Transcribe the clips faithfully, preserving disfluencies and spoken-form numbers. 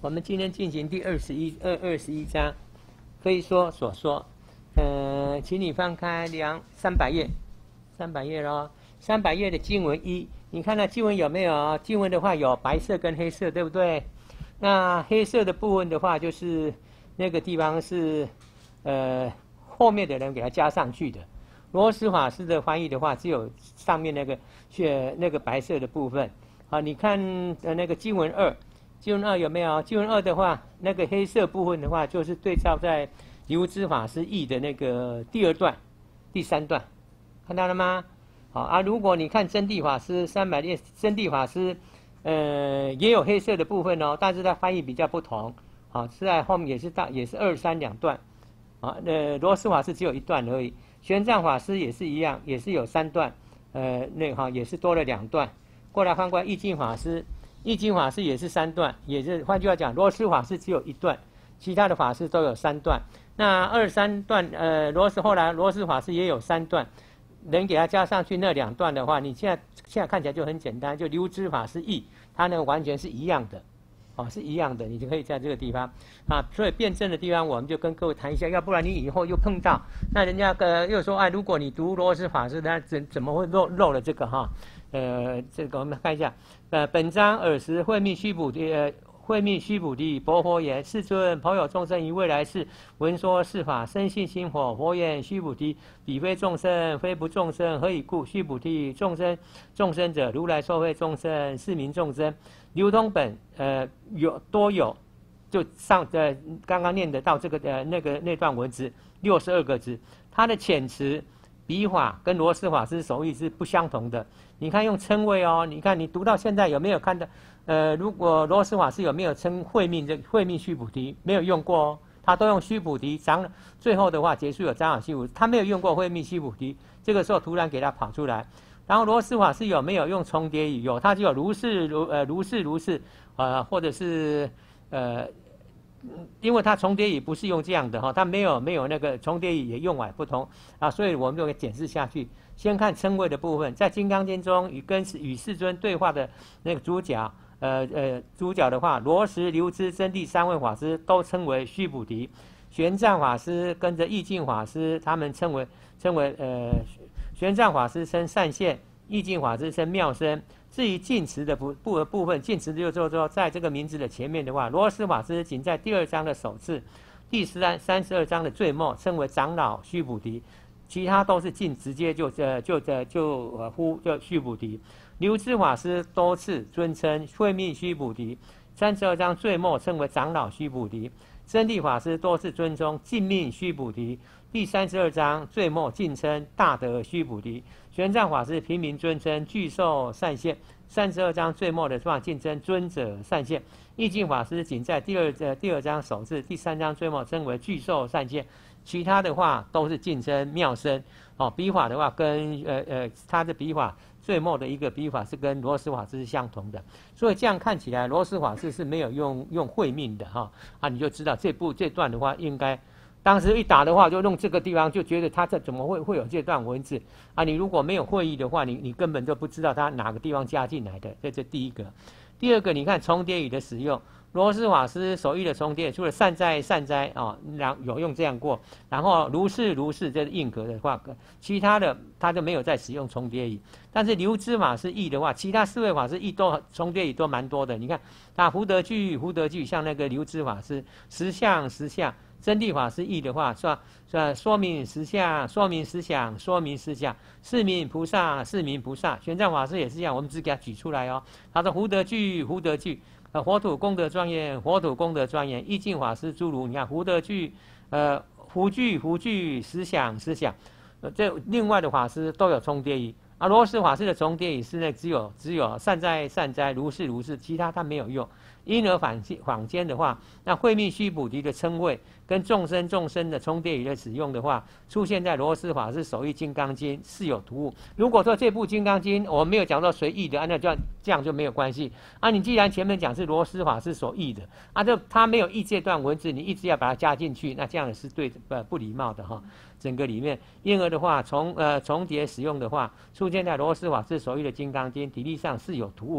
我们今天进行第二十一二二十一章，非说所说。呃，请你翻开两三百页，三百页咯。三百页的经文一，你看到经文有没有？经文的话有白色跟黑色，对不对？那黑色的部分的话，就是那个地方是呃后面的人给它加上去的。罗斯法师的翻译的话，只有上面那个血那个白色的部分。好，你看呃那个经文二。经文二有没有？经文二的话，那个黑色部分的话，就是对照在流支法师译的那个第二段、第三段，看到了吗？好啊，如果你看真谛法师三百页，真谛法师，呃，也有黑色的部分哦，但是它翻译比较不同。好，是在后面也是大也是二三两段，啊，呃，罗斯法师只有一段而已，玄奘法师也是一样，也是有三段，呃，那哈也是多了两段。过来翻过来，义净法师。易经法师也是三段，也是换句话讲，罗斯法师只有一段，其他的法师都有三段。那二三段，呃，罗斯后来罗斯法师也有三段，能给他加上去那两段的话，你现在现在看起来就很简单，就流支法师译，它呢完全是一样的，哦，是一样的，你就可以在这个地方啊。所以辩证的地方，我们就跟各位谈一下，要不然你以后又碰到，那人家呃又说，哎，如果你读罗斯法师，那怎怎么会漏漏了这个哈？呃，这个我们看一下，呃，本章尔时会命须菩提，呃，会命须菩提，佛佛言：世尊，朋有众生于未来世闻说是法，生信心火。佛言：须菩提，彼非众生，非不众生，何以故？须菩提，众生众生者，如来说非众生，是名众生。流通本，呃，有多有，就上呃刚刚念得到这个呃那个那段文字六十二个字，它的遣词。笔法跟罗斯法师手译是不相同的。你看用称谓哦，你看你读到现在有没有看到？呃，如果罗斯法师有没有称慧命这慧命须菩提？没有用过哦，他都用须菩提。长最后的话结束有长老须菩提，他没有用过慧命须菩提。这个时候突然给他跑出来。然后罗斯法师有没有用重叠语？有，他就有如是如呃如是如是呃或者是呃。因为它重叠语不是用这样的哈，它没有没有那个重叠语也用法不同啊，所以我们就给解释下去。先看称谓的部分，在《金刚经》中与跟与世尊对话的那个主角，呃呃，主角的话，罗什、流支、真谛三位法师都称为须菩提，玄奘法师跟着义净法师，他们称为称为呃，玄奘法师称善现，义净法师称妙身。至于净词的部部部分，净词就是说，在这个名字的前面的话，罗斯法师仅在第二章的首次，第三三十二章的最末称为长老须菩提，其他都是净，直接就呃就呃就呃呼叫须菩提。流支法师多次尊称慧命须菩提，三十二章最末称为长老须菩提。真谛法师多次尊称净命须菩提，第三十二章最末尽称大德须菩提。玄奘法师平民尊称具受善现，三十二章最末的话尽称尊者善现。义净法师仅在第二呃第二章首次，第三章最末称为具受善现，其他的话都是尽称妙身。哦，笔法的话跟呃呃他的笔法最末的一个笔法是跟罗斯法师是相同的，所以这样看起来罗斯法师是没有用用慧命的哈啊，你就知道这部这段的话应该。当时一打的话，就用这个地方，就觉得他这怎么会会有这段文字啊？你如果没有会意的话，你你根本就不知道他哪个地方加进来的。这这第一个。第二个，你看重叠语的使用，罗斯法师手译的重叠，除了善哉善哉啊，然有用这样过，然后如是如是这是硬格的话，其他的他就没有再使用重叠语。但是流支法师译的话，其他四位法师译都重叠语都蛮多的。你看，他福德句福德句，像那个流支法师实相实相。真谛法师译的话，说说说明实相，说明实相，说明实相，是名菩萨，是名菩萨。玄奘法师也是这样，我们只给他举出来哦。他说福德句，福德句，呃，火土功德庄严，火土功德庄严。义净法师诸如，你看福德句，呃，福句，福句，实想，实想。呃，这另外的法师都有重叠语。啊，罗斯法师的重叠语是呢，只有只有善哉善哉，如是如是，其他他没有用。因而坊坊间的话，那慧命须菩提的称谓跟众生众生的重叠语的使用的话，出现在罗斯法师手译《金刚经》是有突兀。如果说这部《金刚经》我没有讲到谁译的，那就这样就没有关系啊。你既然前面讲是罗斯法师所译的啊，这他没有译这段文字，你一直要把它加进去，那这样是对呃不礼貌的哈。整个里面，因而的话，重呃重叠使用的话，出现在罗斯法师手译的《金刚经》，体例上是有突兀。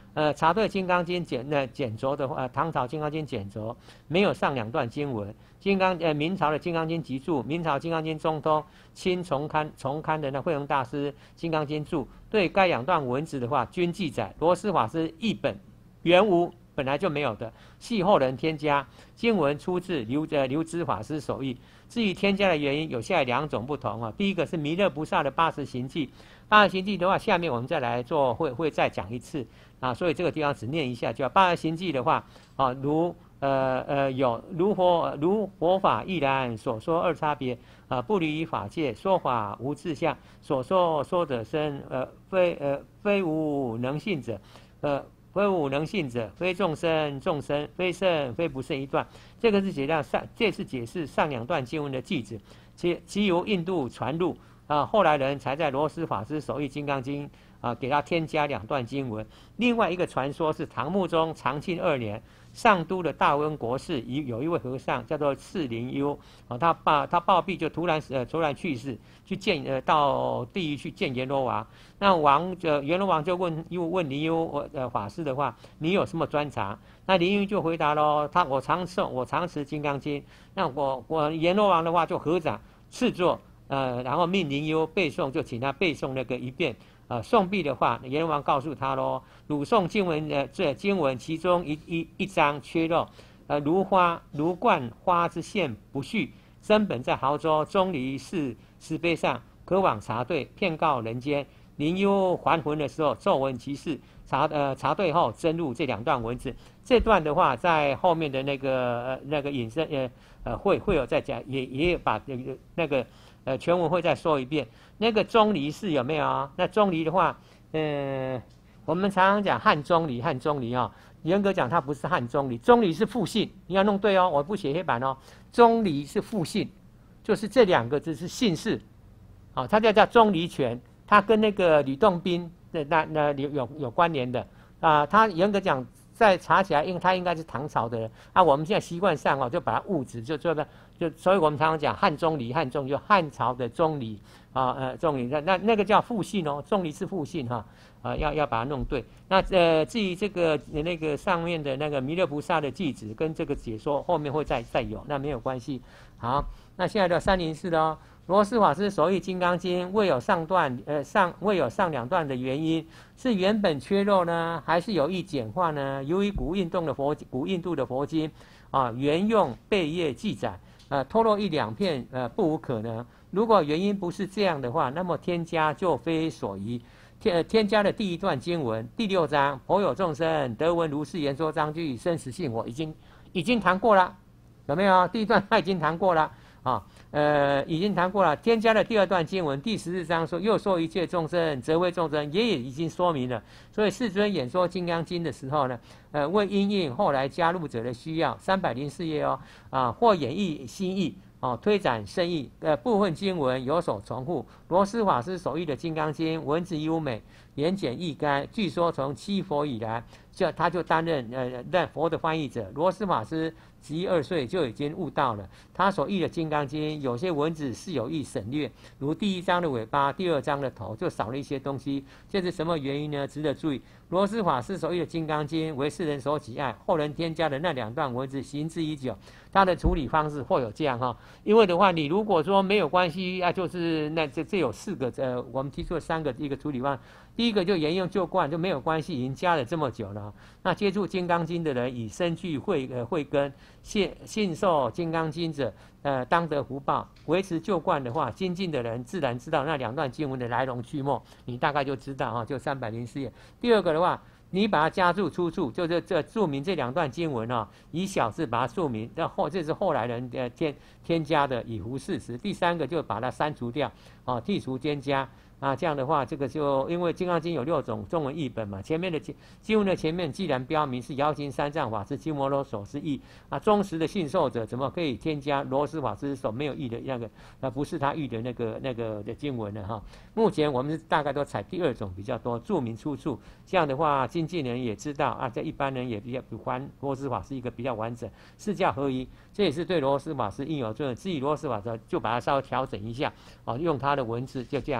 呃，查对《金刚经》简那简轴的话，呃，唐朝《金刚经》简轴没有上两段经文。金刚呃，明朝的《金刚经》集注，明朝《金刚经》中通，清重刊重刊的那慧能大师《金刚经注》，对该两段文字的话，均记载罗斯法师译本原无，本来就没有的，系后人添加。经文出自刘呃刘知法师手译。至于添加的原因，有下列两种不同啊。第一个是弥勒菩萨的八十行记，八十行记的话，下面我们再来做会会再讲一次啊，所以这个地方只念一下，叫八十行记的话啊，如呃呃有如佛如佛法亦然，所说二差别啊，不离于法界，说法无自相，所说说者生，呃非呃非无能信者，呃。非无能信者，非众生众生，非圣非不圣一段。这个是解上上，这是解释上两段经文的句子，其其由印度传入啊，后来人才在罗斯法师手译《金刚经》啊，给他添加两段经文。另外一个传说是唐穆宗长庆二年，上都的大温国寺有一位和尚叫做释灵幽啊，他暴他暴毙就突然呃突然去世，去见呃到地狱去见阎罗王。那王呃阎罗王就问又问灵幽呃法师的话，你有什么专长？那灵幽就回答喽，他我常诵我常持金刚经。那我我阎罗王的话就合掌赐座，呃然后命灵幽背诵，就请他背诵那个一遍。呃，诵毕的话，阎罗王告诉他喽，汝诵经文的这经文其中一一一章缺漏，呃，如花如冠花之线不续，真本在濠州钟离寺石碑上，可往查对，骗告人间。灵幽还魂的时候，奏闻其事，查呃查对后，增入这两段文字。这段的话，在后面的那个呃那个引申呃呃会会有再讲，也也把那个那个呃全文会再说一遍。那个钟离寺有没有啊？那钟离的话，呃，我们常常讲汉钟离，汉钟离啊，严格讲它不是汉钟离，钟离是复姓，你要弄对哦，我不写黑板哦。钟离是复姓，就是这两个字是姓氏，啊，它叫叫钟离权。他跟那个吕洞宾那那那有有有关联的啊，他严格讲再查起来，因为他应该是唐朝的人啊。我们现在习惯上哦，就把它误指，就就就，所以我们常常讲汉钟离，汉钟就汉朝的钟离啊，呃，钟离那那那个叫复姓哦，钟离是复姓哈，啊，要要把它弄对。那呃，至于这个那个上面的那个弥勒菩萨的句子跟这个解说，后面会再再有，那没有关系。好，那现在的三零四的哦。罗斯法师手译《金刚经》未有上段，呃上未有上两段的原因，是原本缺漏呢，还是有意简化呢？由于古印度的佛古印度的佛经啊，原用贝叶记载，呃，脱落一两片，呃，不无可能。如果原因不是这样的话，那么添加就非所宜。添添加的第一段经文第六章，佛有众生得闻如是言说章句，生死信我已经已经谈过了，有没有？第一段他已经谈过了。啊，呃，已经谈过了。添加了第二段经文，第十四章说，又说一切众生，则为众生，也也已经说明了。所以世尊演说《金刚经》的时候呢，呃，为因应后来加入者的需要，三百零四页哦，啊，或演绎新义，哦，推展深义，呃，部分经文有所重复。罗斯法师手译的《金刚经》文字优美，言简意赅。据说从七佛以来，就他就担任呃任佛的翻译者。罗斯法师十二岁就已经悟道了。他所译的《金刚经》有些文字是有意省略，如第一章的尾巴、第二章的头就少了一些东西。这是什么原因呢？值得注意。罗斯法师手译的《金刚经》为世人所喜爱，后人添加的那两段文字行之已久。他的处理方式或有这样哈，因为的话，你如果说没有关系啊，就是那这这有四个呃，我们提出了三个一个处理方案。第一个就沿用旧惯就没有关系，已经加了这么久了。那接触《金刚经》的人以身具慧呃慧根，信信受《金刚经》者，呃当得福报。维持旧惯的话，精进的人自然知道那两段经文的来龙去脉，你大概就知道哈，就三百零四页。第二个的话，你把它加注出处，就是这注明这两段经文哦，以小字把它注明，这后这是后来人呃添添加的，以符事实。第三个就把它删除掉，哦，剔除添加。啊，这样的话，这个就因为《金刚经》有六种中文译本嘛，前面的经经文的前面既然标明是瑶琴三藏法师鸠摩罗所是译，啊，忠实的信受者怎么可以添加罗斯法师所没有译的那个，呃，不是他译的那个那个的经文呢？哈，目前我们大概都采第二种比较多，注明出处。这样的话，经纪人也知道啊，这一般人也比较比还罗斯法师一个比较完整，四教合一，这也是对罗斯法师应有作用。至于罗斯法师就把它稍微调整一下，啊，用他的文字就这样哈 ，OK。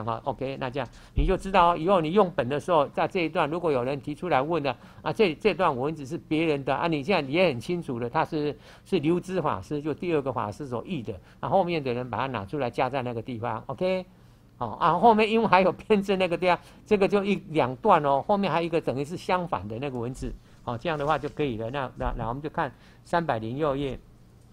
OK， 那这样你就知道以后你用本的时候，在这一段如果有人提出来问了啊，这这段文字是别人的啊，你现在也很清楚的，他是是流支法师，就第二个法师所译的，啊，后面的人把它拿出来加在那个地方 ，OK。哦啊，后面因为还有编制那个地方，这个就一两段哦，后面还有一个等于是相反的那个文字，哦，这样的话就可以了。那那那我们就看三百零六页，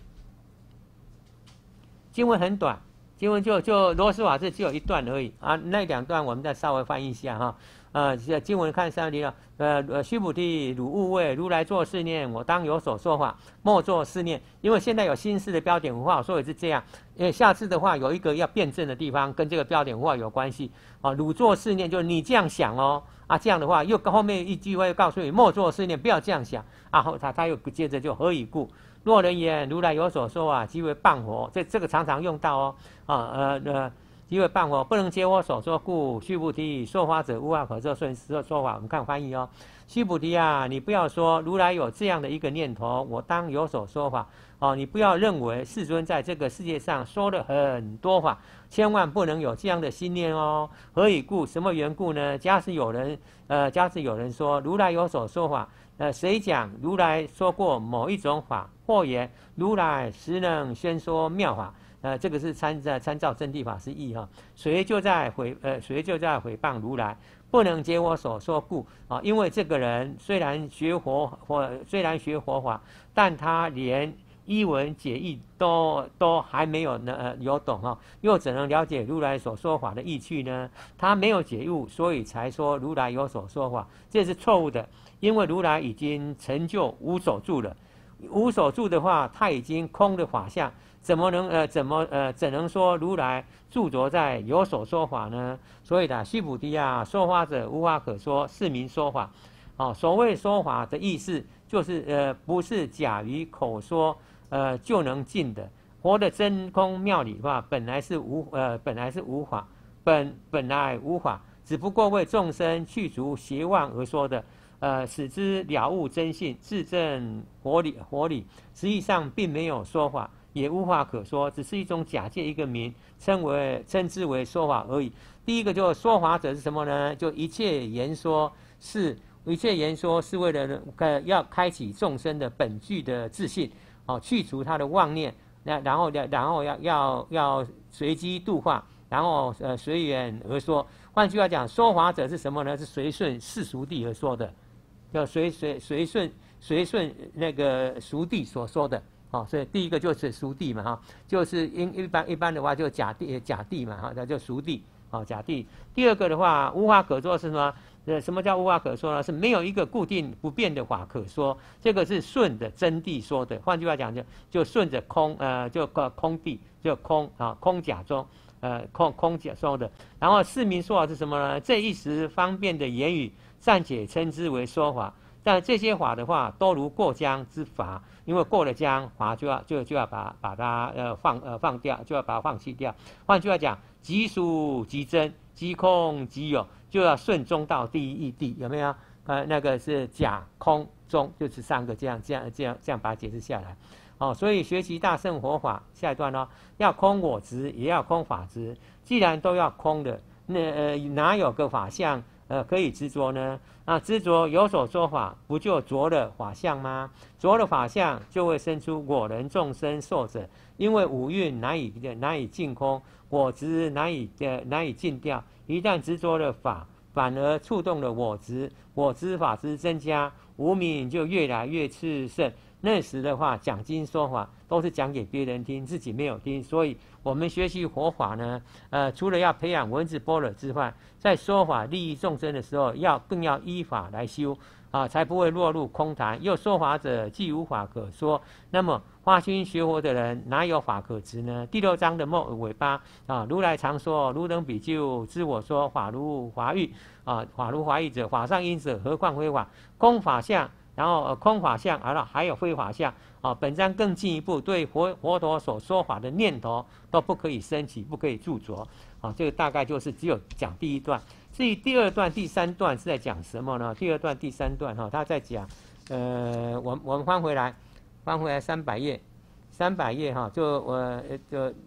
经文很短，经文就就罗斯瓦字只有一段而已啊，那两段我们再稍微翻译一下哈。呃，经文看三零了，呃呃，须菩提，汝勿谓如来作是念：我当有所说法，莫作是念。因为现在有新式的标点符号，所以是这样。因为下次的话有一个要辩证的地方，跟这个标点符号有关系啊。汝作是念，就是你这样想哦啊，这样的话又后面一句话又告诉你莫作是念，不要这样想。然后他他又接着就何以故？若人言如来有所说啊，即为谤佛。这这个常常用到哦啊呃呃。即为谤佛，不能接我所说故。须菩提，说法者无法可说，顺说说法。我们看翻译哦。须菩提啊，你不要说如来有这样的一个念头，我当有所说法哦。你不要认为世尊在这个世界上说了很多法，千万不能有这样的心念哦。何以故？什么缘故呢？假使有人呃，假使有人说如来有所说法，呃，谁讲如来说过某一种法，或言如来实能宣说妙法？呃，这个是参在参照真谛法师义哈，谁就在毁呃谁就在毁谤如来，不能解我所说故啊，因为这个人虽然学佛或虽然学佛法，但他连依文解义都都还没有呢呃有懂哈，又怎能了解如来所说法的意趣呢？他没有解悟，所以才说如来有所说法，这是错误的，因为如来已经成就无所住了，无所住的话，他已经空的法相。怎么能呃怎么呃怎能说如来住着在有所说法呢？所以呢，须菩提啊，说法者无法可说，是名说法。哦，所谓说法的意思，就是呃不是假于口说呃就能尽的。佛的真空妙理的话，本来是无呃本来是无法，本本来无法，只不过为众生去除邪妄而说的。呃，使之了悟真性，自证活理活理，实际上并没有说法。也无法可说，只是一种假借一个名，称为称之为说法而已。第一个就说法者是什么呢？就一切言说是一切言说是为了呃要开启众生的本具的自信，哦，去除他的妄念，那然后然后要要要随机度化，然后呃随缘而说。换句话讲，说法者是什么呢？是随顺世俗谛而说的，叫随随随顺随顺那个俗谛所说的。哦，所以第一个就是熟地嘛，哈，就是因一般一般的话就假地假地嘛，哈，那就熟地，哦，假地。第二个的话，无法可说是什么？呃，什么叫无法可说呢？是没有一个固定不变的法可说，这个是顺着真谛说的。换句话讲，就就顺着空，呃，就空地，就空啊，空假中，呃，空空假说的。然后四名说法是什么呢？这一时方便的言语，暂且称之为说法。但这些法的话，都如过江之筏，因为过了江，筏就要就就要把把它呃放呃放掉，就要把它放弃掉。换句话讲，即属即真，即空即有，就要顺中道第一义谛，有没有？呃，那个是假空中，就是三个这样这样这样这样把它解释下来。哦，所以学习大乘佛法，下一段哦，要空我执，也要空法执。既然都要空的，那呃哪有个法相呃可以执着呢？那执着有所说法，不就着了法相吗？着了法相，就会生出我人众生寿者。因为五蕴难以难以尽空，我执难以呃难以尽掉。一旦执着了法，反而触动了我执，我执法执增加，无明就越来越炽盛。那时的话，讲经说法都是讲给别人听，自己没有听，所以我们学习佛法呢，呃，除了要培养文字般若之外，在说法利益众生的时候，要更要依法来修啊，才不会落入空谈。又说法者既无法可说，那么发心学佛的人哪有法可执呢？第六章的末尾巴啊，如来常说：汝等比丘知我说法如华喻啊，法如华喻者，法上因者，何况非法？空法相。然后、呃、空法相，完了还有非法相啊。本章更进一步，对佛佛陀所说法的念头都不可以升起，不可以著着啊。这个大概就是只有讲第一段。至于第二段、第三段是在讲什么呢？第二段、第三段哈、啊，他在讲，呃，我我们翻回来，翻回来三百页，三百页哈、啊，就我、呃、就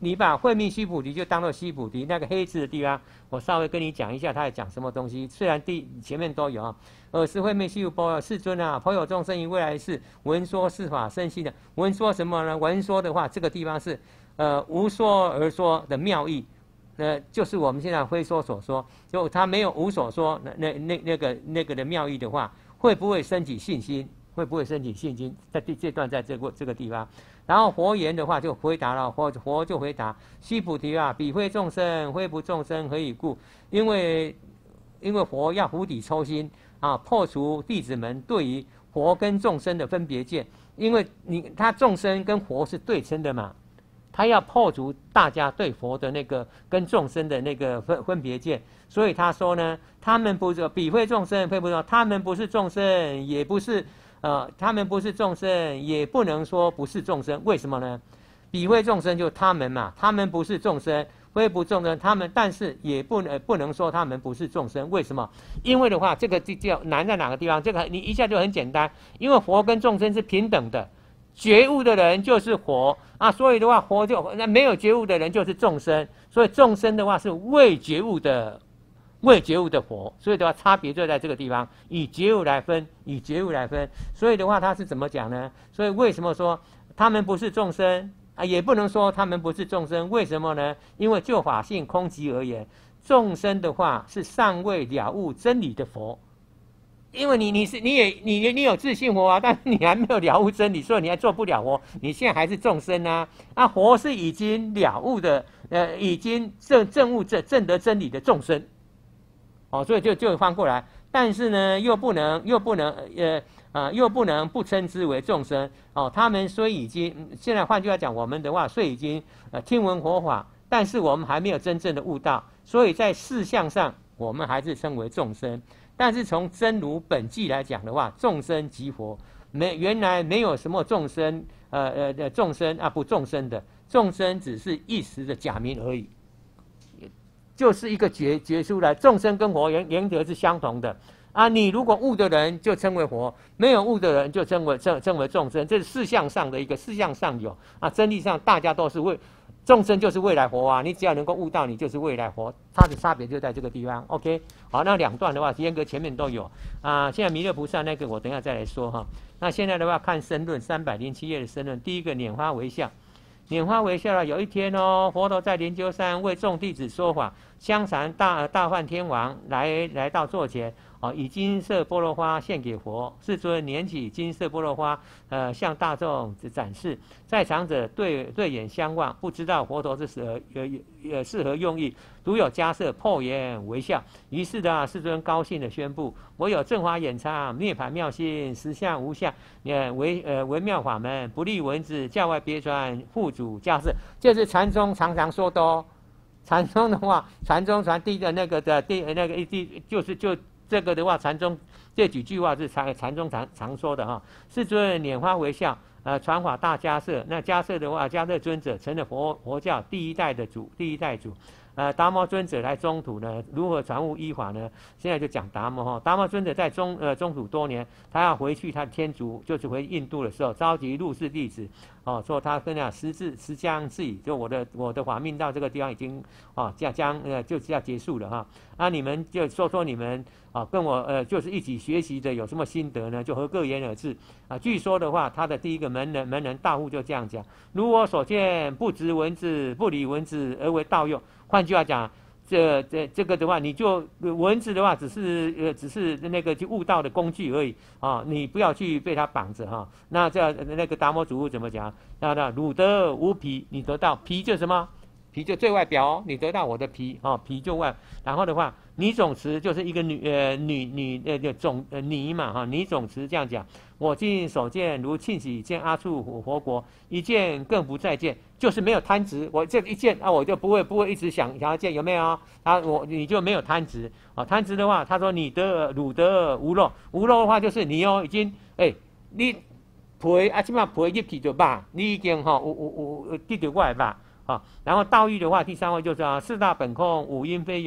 你把慧命须菩提就当做须菩提那个黑字的地方，我稍微跟你讲一下，他在讲什么东西。虽然第前面都有啊，尔时慧命须菩提，世尊啊，颇有众生于未来世闻说是法生信的。闻说什么呢？闻说的话，这个地方是呃无说而说的妙义，呃，就是我们现在非说所说，就他没有无所说，那那那那个那个的妙义的话，会不会升起信心？会不会升起信心？在这这段在这个这个地方。然后佛言的话就回答了，佛佛就回答：须菩提啊，彼非众生，非不众生，何以故？因为因为佛要釜底抽薪啊，破除弟子们对于佛跟众生的分别见。因为你他众生跟佛是对称的嘛，他要破除大家对佛的那个跟众生的那个分分别见，所以他说呢，他们不是彼非众生，非不众，他们不是众生，也不是。呃，他们不是众生，也不能说不是众生，为什么呢？彼非众生就他们嘛，他们不是众生，非不众生，他们但是也不能不能说他们不是众生，为什么？因为的话，这个就叫难在哪个地方？这个你一下就很简单，因为佛跟众生是平等的，觉悟的人就是佛啊，所以的话，佛就那没有觉悟的人就是众生，所以众生的话是未觉悟的。未觉悟的佛，所以的话差别就在这个地方，以觉悟来分，以觉悟来分。所以的话，他是怎么讲呢？所以为什么说他们不是众生啊？也不能说他们不是众生，为什么呢？因为就法性空寂而言，众生的话是尚未了悟真理的佛。因为你你是你也你你有自信佛啊，但是你还没有了悟真理，所以你还做不了佛，你现在还是众生啊。啊，佛是已经了悟的，呃，已经证证悟证证得真理的众生。哦，所以就就翻过来，但是呢，又不能又不能呃啊、呃，又不能不称之为众生哦。他们虽已经现在换句话讲，我们的话虽已经呃听闻佛法，但是我们还没有真正的悟道，所以在事相上我们还是称为众生。但是从真如本际来讲的话，众生即佛，没原来没有什么众生呃呃呃众生啊不众生的众生，只是一时的假名而已。就是一个觉觉出来，众生跟佛原原则是相同的啊。你如果悟的人就称为佛，没有悟的人就称为称称为众生，这是事相上的一个事相上有啊。真理上大家都是未众生就是未来佛啊，你只要能够悟到，你就是未来佛，它的差别就在这个地方。OK， 好，那两段的话，严格前面都有啊。现在弥勒菩萨那个我等一下再来说哈。那现在的话看申论三百零七页的申论，第一个拈花微笑。拈花微笑了。有一天哦，佛陀在灵鹫山为众弟子说法，香禅大大梵天王来来到座前，哦，以金色波罗花献给佛。世尊拈起金色波罗花，呃，向大众展示。在场者对对眼相望，不知道佛陀是何呃呃是何用意，独有迦叶破颜微笑。于是的世尊高兴地宣布：我有正法眼藏，涅槃妙心，实相无相，呃微呃微妙法门，不立文字，教外别传，护主迦叶。这是禅宗常常说的哦。禅宗的话，禅宗传递的那个的第那个第就是就这个的话，禅宗这几句话是禅禅宗常常说的哈。世尊拈花微笑。呃，传法大迦叶，那迦叶的话，迦叶尊者成了佛佛教第一代的主，第一代主。呃，达摩尊者来中土呢，如何传悟依法呢？现在就讲达摩哈。达摩尊者在中呃中土多年，他要回去他的天竺，就是回印度的时候，召集入室弟子，哦，说他跟讲时至时将至矣，就我的我的法命到这个地方已经哦将将呃就是要结束了哈。啊，你们就说说你们啊跟我呃就是一起学习的有什么心得呢？就和各言而至啊。据说的话，他的第一个门人门人大户就这样讲：如我所见，不执文字，不理文字，而为道用。换句话讲，这这这个的话，你就文字的话，只是呃只是那个去悟道的工具而已啊，你不要去被它绑着哈、啊。那这那个达摩祖怎么讲？那那汝得无皮，你得到皮就什么？皮就最外表哦，你得到我的皮哦，皮就外。然后的话，拟总持就是一个女呃女女呃总呃拟嘛哈，拟总持这样讲。我今所见如庆喜见阿处佛国，一见更不再见，就是没有贪执。我这一见啊，我就不会不会一直想想要见，有没有？啊，我你就没有贪执啊。贪执的话，他说你得汝得无漏，无漏的话就是你哦已经哎你陪啊，起码陪入去就吧，你已经哈有有有得到我的吧。啊，然后道义的话，第三位就是啊，四大本空，五阴非有，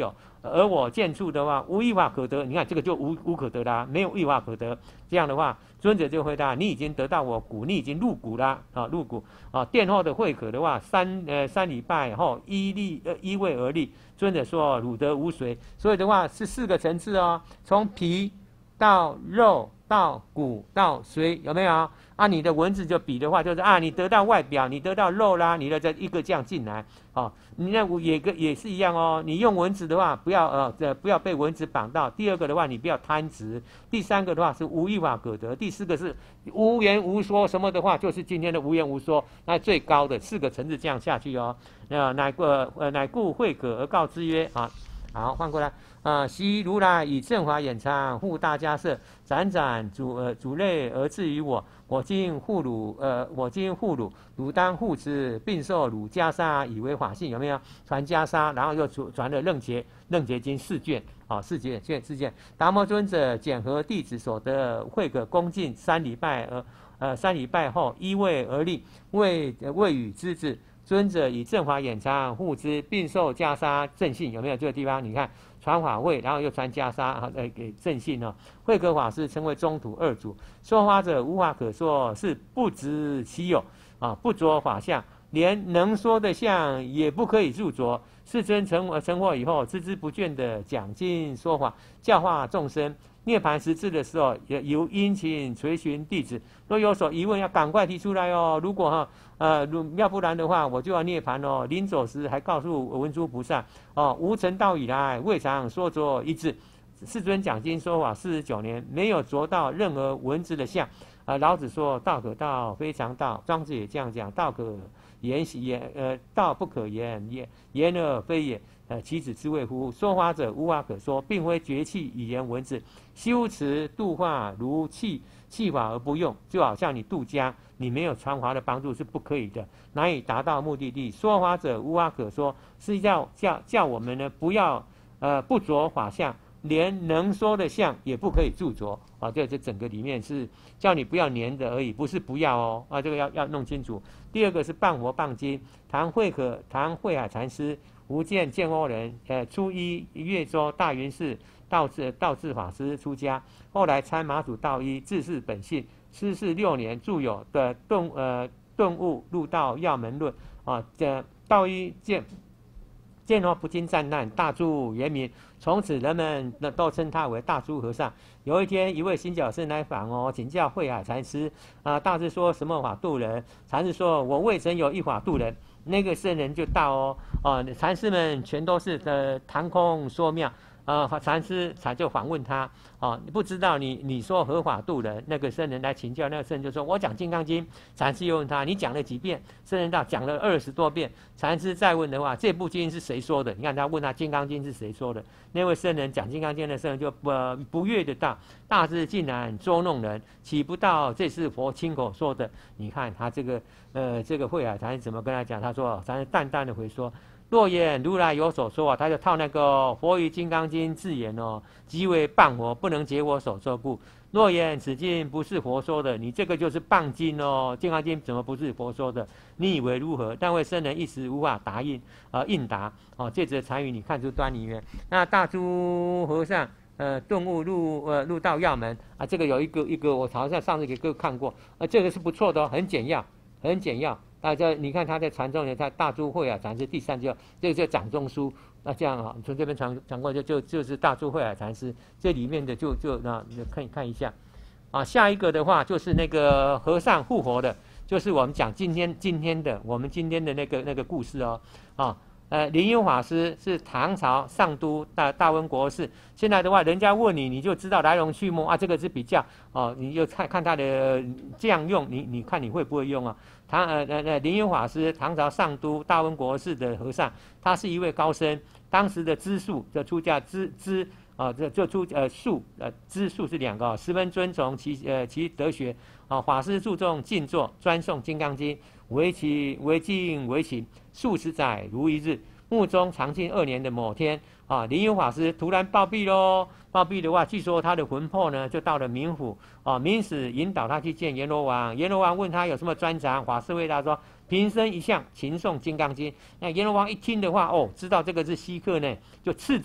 而我见处的话，无一法可得。你看这个就无无可得啦，没有一法可得。这样的话，尊者就回答：你已经得到我骨，你已经入骨啦啊，入骨啊。殿后的会可的话，三呃三礼拜后依立呃依位而立。尊者说：汝得无髓。所以的话是四个层次哦，从皮到肉到骨到髓，有没有？啊，你的文字就比的话，就是啊，你得到外表，你得到肉啦，你的这一个这样进来，哦，你那也个也是一样哦。你用文字的话，不要呃呃不要被文字绑到。第二个的话，你不要贪执。第三个的话是无一法可得。第四个是无言无说，什么的话就是今天的无言无说，那最高的四个层次这样下去哦。那乃个呃乃故会可而告之曰啊，好换过来。啊，昔如来以正法眼藏护大家舍，辗转主呃主类而至于我。我今护汝，呃，我今护汝，汝当护持，并受汝袈裟，以为法性。有没有传袈裟？然后又传传了楞伽楞伽经四卷，啊、哦，四卷卷四卷。达摩尊者检核弟子所得，会可恭敬三礼拜，而呃三礼拜后依位而立，谓谓与之子。尊者以正法眼藏护之，并受袈裟正信。有没有这个地方？你看。传法会，然后又传袈裟啊，呃，给正信哦。慧可法师称为中土二祖，说法者无法可说，是不知其有啊，不着法相，连能说的相也不可以著着。世尊成成佛以后，孜孜不倦的讲经说法，教化众生。涅槃时至的时候，也由殷勤垂询弟子，若有所疑问，要赶快提出来哦。如果哈呃要不然的话，我就要涅槃哦。临走时还告诉文殊菩萨哦，无成道以来，未尝说着一字。世尊讲经说法四十九年，没有着到任何文字的相。啊、呃，老子说道可道，非常道。庄子也这样讲，道可言言呃，道不可言，言言而非也。呃，其子之谓乎？说法者无法可说，并非绝气语言文字。修持度化如气气法而不用，就好像你度家，你没有传法的帮助是不可以的，难以达到目的地。说法者无法可说，是要叫叫我们呢不要呃不着法相，连能说的相也不可以著着啊。这这整个里面是叫你不要黏的而已，不是不要哦啊，这个要要弄清楚。第二个是谤佛谤经，唐慧可唐慧海禅师。吴见建瓯人，呃，初一越州大云寺道智道智法师出家，后来参马祖道一，自是本性。师事六年，著有的顿呃顿悟入道要门论啊，这道一见见瓯不禁赞叹，大珠圆明。从此人们都称他为大珠和尚。有一天，一位行脚僧来访哦，请教慧海禅师啊，大师说什么法度人？禅师说：我未曾有一法度人。那个圣人就到哦，啊，禅师们全都是的谈空说妙，啊，禅师才就反问他，啊，你不知道你你说合法度人，那个圣人来请教，那个圣人就说，我讲《金刚经》，禅师又问他，你讲了几遍？圣人道讲了二十多遍。禅师再问的话，这部经是谁说的？你看他问他《金刚经》是谁说的？那位圣人讲《金刚经》的圣人就不、呃、不悦的道，大智竟然捉弄人，岂不到这是佛亲口说的？你看他这个。呃，这个慧海禅师怎么跟他讲？他说，禅师淡淡的回说：若言如来有所说啊，他就套那个佛于金刚经字言哦，即为谤佛，不能解我所说故。若言此经不是佛说的，你这个就是谤经哦。金刚经怎么不是佛说的？你以为如何？但为圣人一时无法答应，呃，应答哦。借着禅语，你看出端倪没？那大珠和尚。呃，顿悟入呃入道要门啊，这个有一个一个，我好像上次给各位看过，啊，这个是不错的哦，很简要。很简要，大家你看他在禅宗里，他大珠慧海禅师第三教，这个叫掌中书。那这样啊，从这边传传过就就就是大珠慧海禅师，这里面的就就那看看一下，啊，下一个的话就是那个和尚护佛的，就是我们讲今天今天的我们今天的那个那个故事哦，啊。呃，灵云法师是唐朝上都大大温国师。现在的话，人家问你，你就知道来龙去脉啊。这个是比较哦，你就看看他的这样用，你你看你会不会用啊？唐呃呃呃，灵云法师，唐朝上都大温国师的和尚，他是一位高僧。当时的知术的出家知知啊，这这出呃术呃知术是两个、哦，十分遵从其呃其德学啊。法师注重静坐，专诵《金刚经》。为其为静为行，数十载如一日。墓中长近二年的某天，啊，灵云法师突然暴毙喽！暴毙的话，据说他的魂魄呢，就到了冥府。啊，冥使引导他去见阎罗王。阎罗王问他有什么专长，法师回答说：平生一向勤诵《金刚经》。那阎罗王一听的话，哦，知道这个是稀客呢，就赐座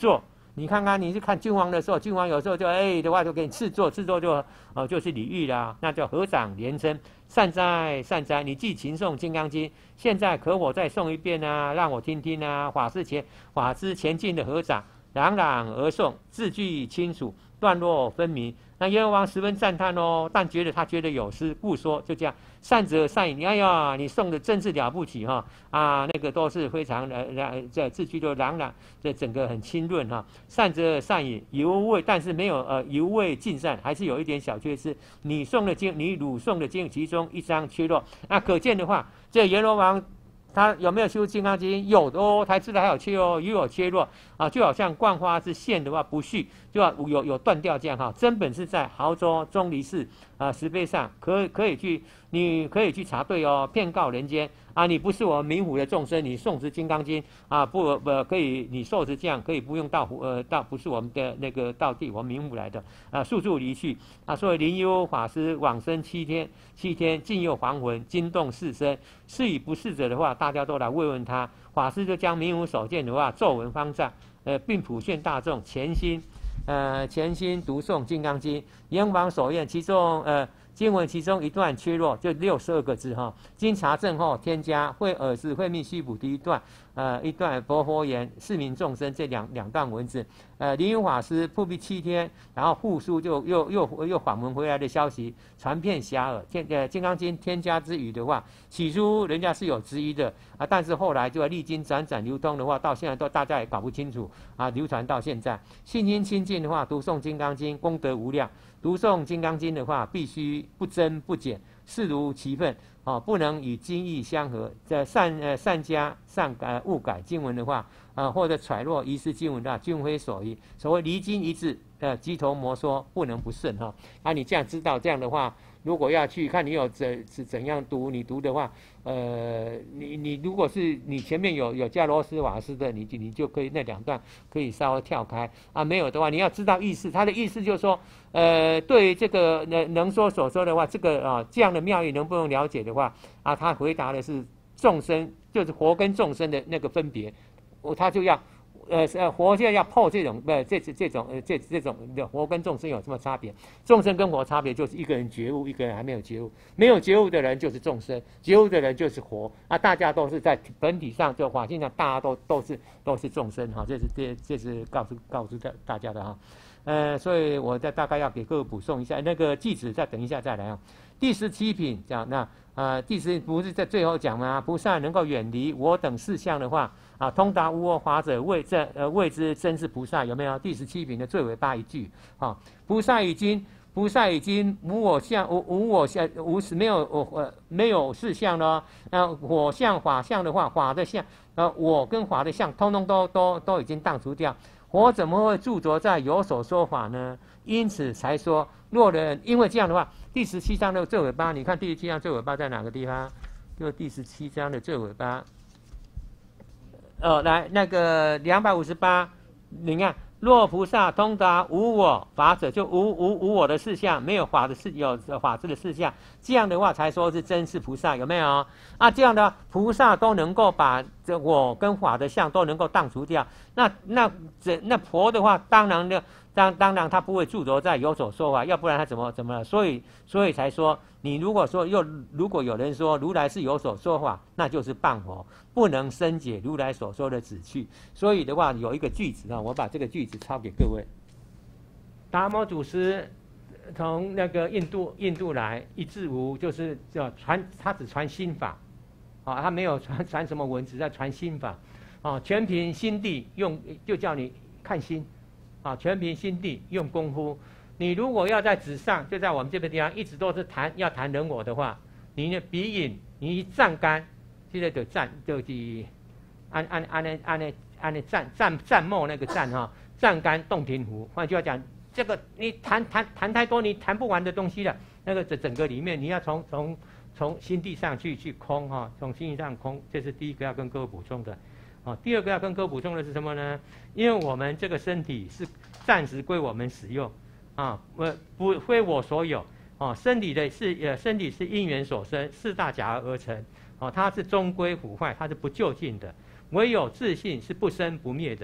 你看看，你去看君王的时候，君王有时候就哎的话就给你赐座，赐座就哦就是礼遇啦，那叫合掌连称，善哉善哉。你既勤诵《金刚经》，现在可我再诵一遍啊，让我听听啊。法师前法师前进的合掌，朗朗而诵，字句清楚，段落分明。那阎罗王十分赞叹哦，但觉得他觉得有失，故说就这样，善者善矣。哎呀，你诵的真是了不起哈、哦、啊，那个都是非常呃呃这字句都朗朗，这整个很清润哈、哦。善者善矣，犹未，但是没有呃犹未尽善，还是有一点小缺失。你诵的经，你鲁诵的经，其中一章缺漏，那可见的话，这阎罗王。他有没有修《金刚经》？有的哦，才知道还有缺哦，也有缺落啊，就好像灌花之线的话不续，就要有有断掉这样哈。真本是在濠州钟离寺啊石碑上，可可以去，你可以去查对哦，骗告人间啊，你不是我们冥府的众生，你诵持《金刚经》啊，不不可以，你受持这样可以不用到呃到不是我们的那个道地，我们冥府来的啊，速速离去啊。所以灵幽法师往生七天，七天尽又还魂，惊动四身。是以不是者的话，大家都来慰问他。法师就将明无所见的话咒文方丈，呃，并普劝大众潜心，呃，潜心读诵《金刚经》。阎王所愿，其中呃经文其中一段缺落，就六十二个字哈。经查证后添加会尔是会密须补第一段，呃，一段佛佛言市民众生这两两段文字。呃，灵云法师复辟七天，然后复书就又又又访问回来的消息传遍遐迩。天呃《金刚经》添加之语的话，起初人家是有质疑的啊，但是后来就历经辗转流通的话，到现在都大家也搞不清楚啊，流传到现在。信心清净的话，读诵《金刚经》功德无量。读诵《金刚经》的话，必须不增不减，视如其分。哦，不能与经义相合。这善呃善加善改误改经文的话，呃或者揣落遗失经文的话，均非所宜。所谓离经一致，呃鸡头摩挲，不能不慎哈、哦。啊，你这样知道这样的话，如果要去看你有怎是怎样读，你读的话，呃，你你如果是你前面有有加罗斯瓦斯的，你你就可以那两段可以稍微跳开啊。没有的话，你要知道意思，他的意思就是说，呃，对于这个能能说所说的话，这个啊这样的妙义能不能了解的话啊，他回答的是众生就是活跟众生的那个分别，他就要。呃呃，活现在要破这种呃这这种呃这这种的活跟众生有什么差别？众生跟活差别就是一个人觉悟，一个人还没有觉悟。没有觉悟的人就是众生，觉悟的人就是活。啊，大家都是在本体上，就法性上，大家都都是都是众生哈。这是这这是告诉告诉大大家的哈。呃，所以我再大概要给各位补充一下，那个句子再等一下再来啊。第十七品讲那呃第十不是在最后讲吗？菩萨能够远离我等四相的话。啊，通达无我法者，谓这呃谓之真是菩萨，有没有？第十七品的最尾巴一句，啊，菩萨已经菩萨已经无我相，无无我相，无是没有我呃没有事相了。那、呃、我相法相的话，法的相，呃，我跟法的相，通通都都都已经荡除掉。我怎么会驻着在有所说法呢？因此才说，若人因为这样的话，第十七章的最尾巴，你看第十七章最尾巴在哪个地方？就第十七章的最尾巴。呃，来那个两百五十八，你看，若菩萨通达无我法者，就无无无我的事项，没有法的事，有法治的事项，这样的话才说是真是菩萨，有没有？啊，这样的菩萨都能够把这我跟法的相都能够荡除掉，那那这那佛的话，当然呢，当当然他不会驻着在有所说法，要不然他怎么怎么了？所以所以才说，你如果说又如果有人说如来是有所说法，那就是谤佛。不能深解如来所说的旨趣，所以的话有一个句子啊，我把这个句子抄给各位。达摩祖师从那个印度印度来，一字无，就是叫传，他只传心法，啊，他没有传传什么文字，在传心法，啊，全凭心地用，就叫你看心，啊，全凭心地用功夫。你如果要在纸上，就在我们这个地方一直都是谈要谈人我的话，你的笔引，你一站干。现在就站就是按按按那按那按那站站站末那个站哈，站干洞庭湖。换句话讲，这个你谈谈谈太多，你谈不完的东西了。那个整整个里面，你要从从从心地上去去空哈，从心地上空，这是第一个要跟各位补充的。哦，第二个要跟各位补充的是什么呢？因为我们这个身体是暂时归我们使用啊，不不非我所有。哦，身体的是呃身体是因缘所生，四大假而成。哦，它是终归腐坏，它是不究竟的。唯有自信是不生不灭的。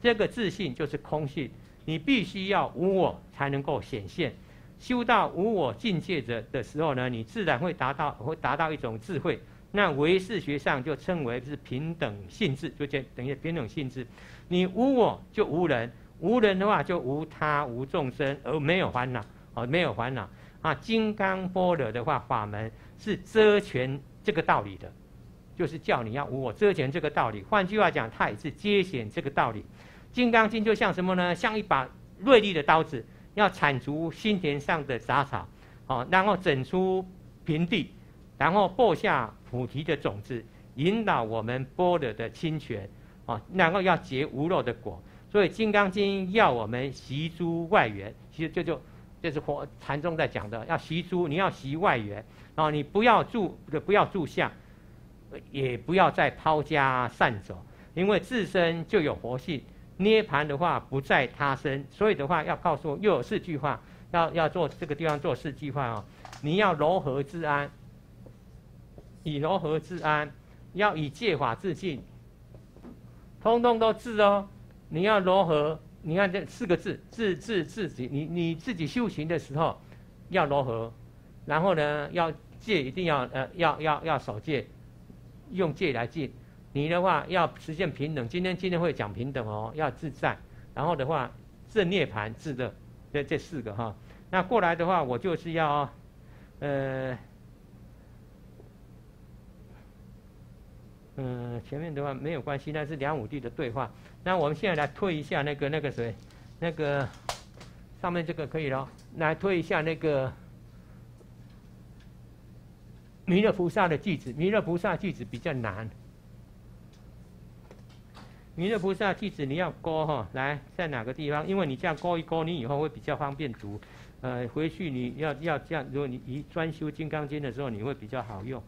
这个自性就是空性，你必须要无我才能够显现。修到无我境界的的时候呢，你自然会达到会达到一种智慧。那唯识学上就称为是平等性质，就等于平等性质。你无我就无人，无人的话就无他无众生，而没有烦恼，哦，没有烦恼啊。金刚般若的话，法门是遮全这个道理的，就是叫你要无我，遮全这个道理。换句话讲，它也是揭显这个道理。金刚经就像什么呢？像一把锐利的刀子，要铲除心田上的杂草，哦，然后整出平地，然后播下菩提的种子，引导我们般若的清泉，哦，然后要结无漏的果。所以《金刚经》要我们习诸外缘，其实这就这是佛禅宗在讲的，要习诸，你要习外缘，哦，你不要住不要住相，也不要再抛家散走，因为自身就有活性。涅盘的话不在他身，所以的话要告诉我又有四句话，要要做这个地方做四句话哦。你要柔和自安，以柔和自安，要以戒法自净，通通都自哦。你要柔和，你看这四个字，自自自己，你你自己修行的时候要柔和，然后呢要戒一定要呃要要要守戒，用戒来戒。你的话要实现平等，今天今天会讲平等哦，要自在，然后的话正涅盘自乐，这这四个哈。那过来的话，我就是要，呃，嗯，前面的话没有关系，那是梁武帝的对话。那我们现在来推一下那个那个谁，那个上面这个可以了，来推一下那个弥勒菩萨的句子，弥勒菩萨句子比较难。弥勒菩萨句子你要勾哈，来在哪个地方？因为你这样勾一勾，你以后会比较方便读。呃，回去你要要这样，如果你一专修《金刚经》的时候，你会比较好用。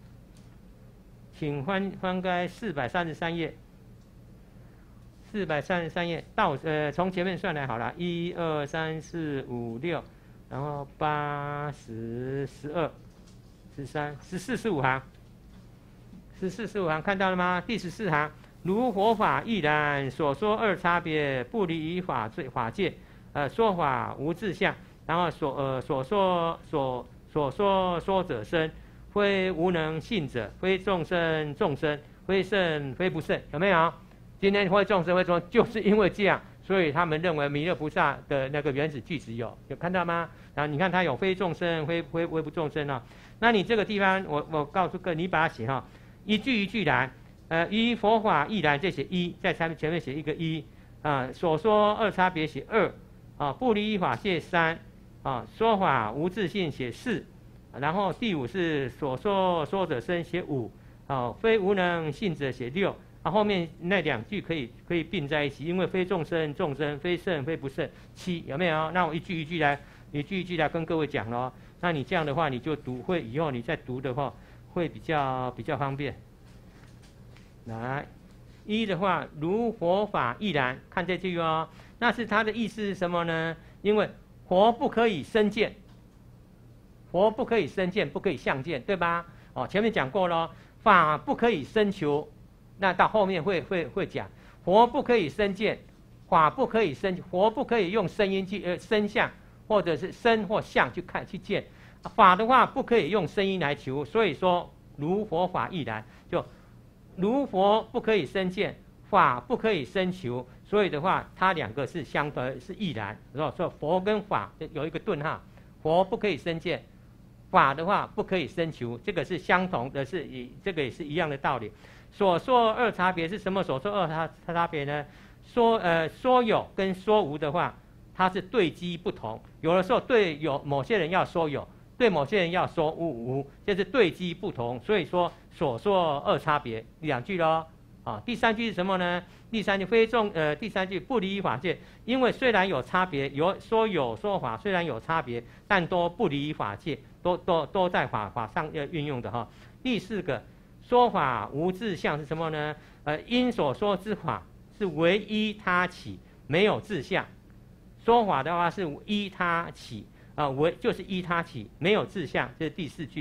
请翻翻开四百三十三页，四百三十三页到呃从前面算来好了，一二三四五六，然后八十十二十三十四十五行，十四十五行看到了吗？第十四行。如佛法亦然，所说二差别，不离于法罪法界，呃，说法无自相，然后所呃所说所所说说者生，非无能性者，非众生众生，非圣非不圣，有没有？今天会众生会说，就是因为这样，所以他们认为弥勒菩萨的那个原始句子有有看到吗？然后你看他有非众生，非非非不众生哦。那你这个地方，我我告诉各位，你把它写哈，一句一句来。呃，依佛法亦然，这写一，在前面前面写一个一啊，所说二差别写二啊，不离法界三啊，说法无自性写四，然后第五是所说说者生写五啊，非无能性者写六啊，后面那两句可以可以并在一起，因为非众生众生，非圣非不圣七，有没有？那我一句一句来，一句一句来跟各位讲咯。那你这样的话，你就读会以后你再读的话，会比较比较方便。来，一的话，如佛法亦然，看这句哦。那是它的意思是什么呢？因为佛不可以身见，佛不可以身见，不可以相见，对吧？哦，前面讲过了，法不可以身求，那到后面会会会讲，佛不可以身见，法不可以身，佛不可以用声音去呃声相，或者是声或相去看去见，法的话不可以用声音来求，所以说如佛法亦然，就。如佛不可以身见，法不可以身求，所以的话，它两个是相同，是亦然。说说佛跟法有一个顿号，佛不可以身见，法的话不可以身求，这个是相同的，是以这个也是一样的道理。所说二差别是什么？所说二差差别呢？说呃说有跟说无的话，它是对机不同。有的时候对有某些人要说有，对某些人要说无无，这是对机不同。所以说。所说二差别两句咯，啊，第三句是什么呢？第三句非众呃，第三句不离于法界，因为虽然有差别，有说有说法，虽然有差别，但都不离于法界，都都都在法法上要运用的哈。第四个说法无自相是什么呢？呃，因所说之法是唯依他起，没有自相。说法的话是依他起啊，唯就是依他起，没有自相，这是第四句。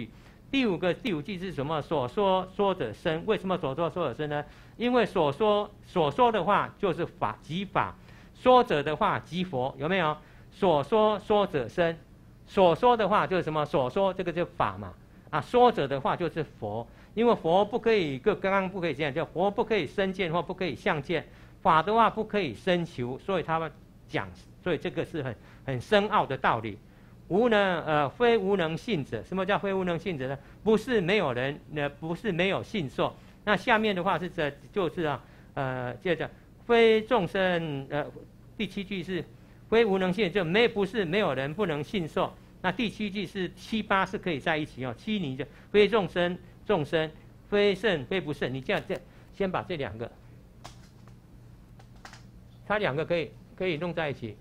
第五个第五句是什么？所说说者生。为什么所说说者生呢？因为所说所说的话就是法即法，说者的话即佛，有没有？所说说者生，所说的话就是什么？所说这个就是法嘛，啊，说者的话就是佛，因为佛不可以，刚刚不可以这样，叫佛不可以生见或不可以相见，法的话不可以生求，所以他们讲，所以这个是很很深奥的道理。无能呃，非无能信者。什么叫非无能信者呢？不是没有人，呃，不是没有信受。那下面的话是这就是啊，呃，接着非众生，呃，第七句是非无能信，就没不是没有人不能信受。那第七句是七八是可以在一起哦。七你就非众生众生，非圣非不圣。你这样这先把这两个，它两个可以可以弄在一起。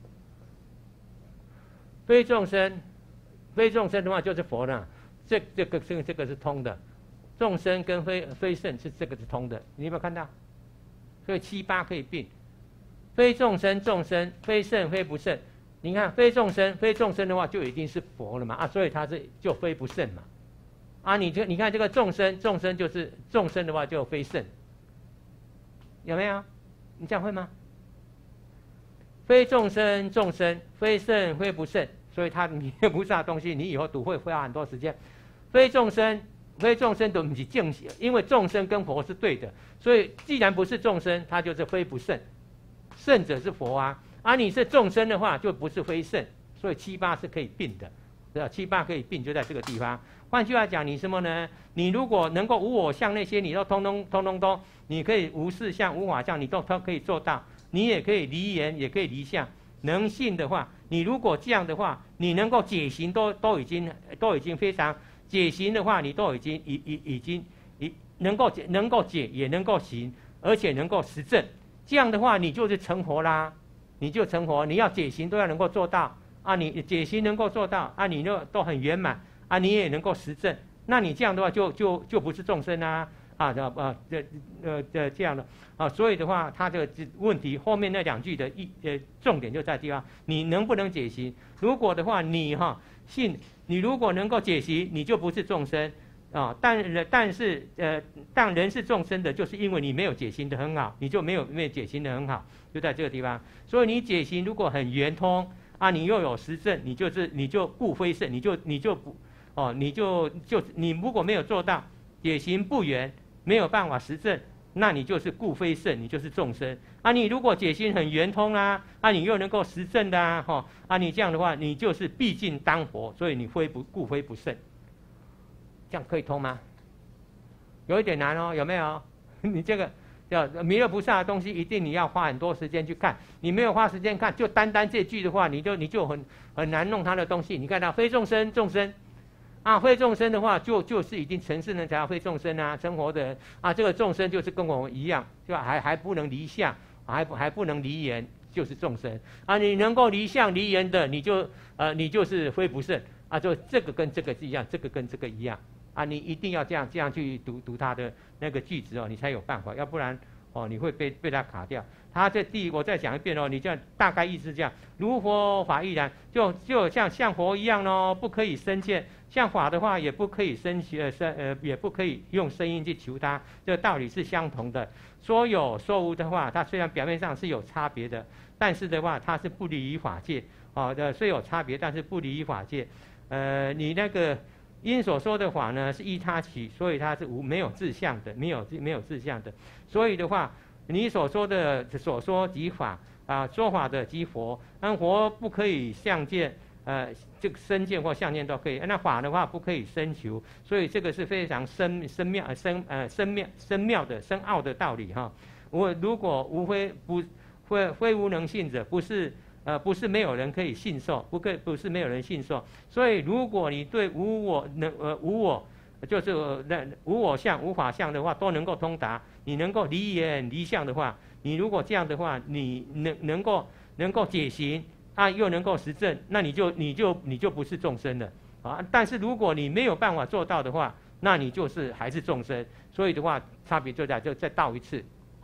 非众生，非众生的话就是佛了，这这个这个这个是通的，众生跟非非圣是这个是通的，你有没有看到？所以七八可以并，非众生众生，非圣非不圣。你看非众生非众生的话就已经是佛了嘛啊，所以它是就非不圣嘛啊，你这你看这个众生众生就是众生的话就非圣，有没有？你这样会吗？非众生众生，非圣非不圣，所以他弥勒菩萨的东西，你以后读会花很多时间。非众生，非众生都不是正邪，因为众生跟佛是对的，所以既然不是众生，它就是非不圣。圣者是佛啊，啊你是众生的话，就不是非圣，所以七八是可以并的，对吧？七八可以并，就在这个地方。换句话讲，你什么呢？你如果能够无我相那些，你都通通通通都，你可以无事相、无法相，你都都可以做到。你也可以离言，也可以离相。能信的话，你如果这样的话，你能够解行都都已经都已经非常解行的话，你都已经已已已经已能够解能够解，也能够行，而且能够实证。这样的话，你就是成佛啦，你就成佛。你要解行都要能够做到啊，你解行能够做到啊，你就都很圆满啊，你也能够实证。那你这样的话就，就就就不是众生啊。啊，呃，这呃这这样的啊，所以的话，他这个问题后面那两句的一呃重点就在地方，你能不能解析？如果的话，你哈信，你如果能够解析，你就不是众生啊。但但是呃，但人是众生的，就是因为你没有解析的很好，你就没有没有解析的很好，就在这个地方。所以你解析如果很圆通啊，你又有实证，你就是你就故非圣，你就你就不哦，你就就你如果没有做到解析不圆。没有办法实证，那你就是故非圣，你就是众生啊。你如果解心很圆通啦、啊，啊，你又能够实证的啊，哈啊，你这样的话，你就是毕竟当佛，所以你非不故非不圣，这样可以通吗？有一点难哦，有没有？你这个叫弥勒菩萨的东西，一定你要花很多时间去看。你没有花时间看，就单单这句的话，你就你就很很难弄他的东西。你看到非众生众生。啊，非众生的话，就就是已经成圣人才要非众生啊，成佛的人啊，这个众生就是跟我们一样，就还还不能离相，还不还不能离言，就是众生啊。你能够离相离言的，你就呃你就是非不圣啊，就这个跟这个是一样，这个跟这个一样啊，你一定要这样这样去读读它的那个句子哦，你才有办法，要不然哦你会被被它卡掉。他这第我再讲一遍哦，你这样大概意思这样，如佛法亦然，就就像像佛一样哦，不可以生见。像法的话，也不可以生呃生呃，也不可以用声音去求它，这个道理是相同的。说有说无的话，它虽然表面上是有差别的，但是的话，它是不离于法界。哦的，虽有差别，但是不离于法界。呃，你那个因所说的法呢，是依他起，所以它是无没有自相的，没有没有自相的。所以的话，你所说的所说即法啊，说法的即佛，但佛不可以相见。呃，这个身见或相见都可以，那法的话不可以深求，所以这个是非常深深妙、深呃深妙、深妙的、深奥的道理哈。我如果无非不非非无能信者，不是呃不是没有人可以信受，不可不是没有人信受。所以如果你对无我能呃无我，就是那无我相、无法相的话都能够通达，你能够离言离相的话，你如果这样的话，你能能够能够解行。啊，又能够实证，那你就你就你就不是众生了啊！但是如果你没有办法做到的话，那你就是还是众生。所以的话，差别就在就再道一次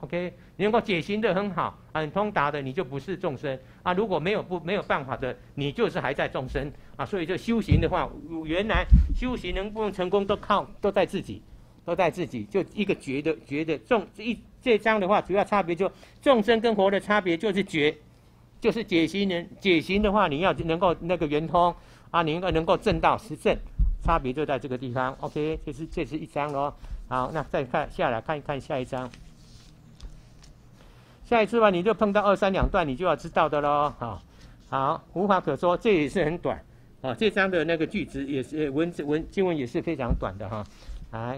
OK， 你能够解行的很好，很通达的，你就不是众生啊。如果没有不没有办法的，你就是还在众生啊。所以就修行的话，原来修行能不能成功，都靠都在自己，都在自己。就一个觉的觉的众一这章的话，主要差别就众生跟佛的差别就是觉，就是解行人解行的话，你要能够那个圆通啊，你应该能够证到实证，差别就在这个地方。OK， 这是这是一章咯。好，那再看下来看一看下一章。下一次吧，你就碰到二三两段，你就要知道的咯。好，好，无法可说，这也是很短啊。这章的那个句子也是文字文经文也是非常短的哈。来，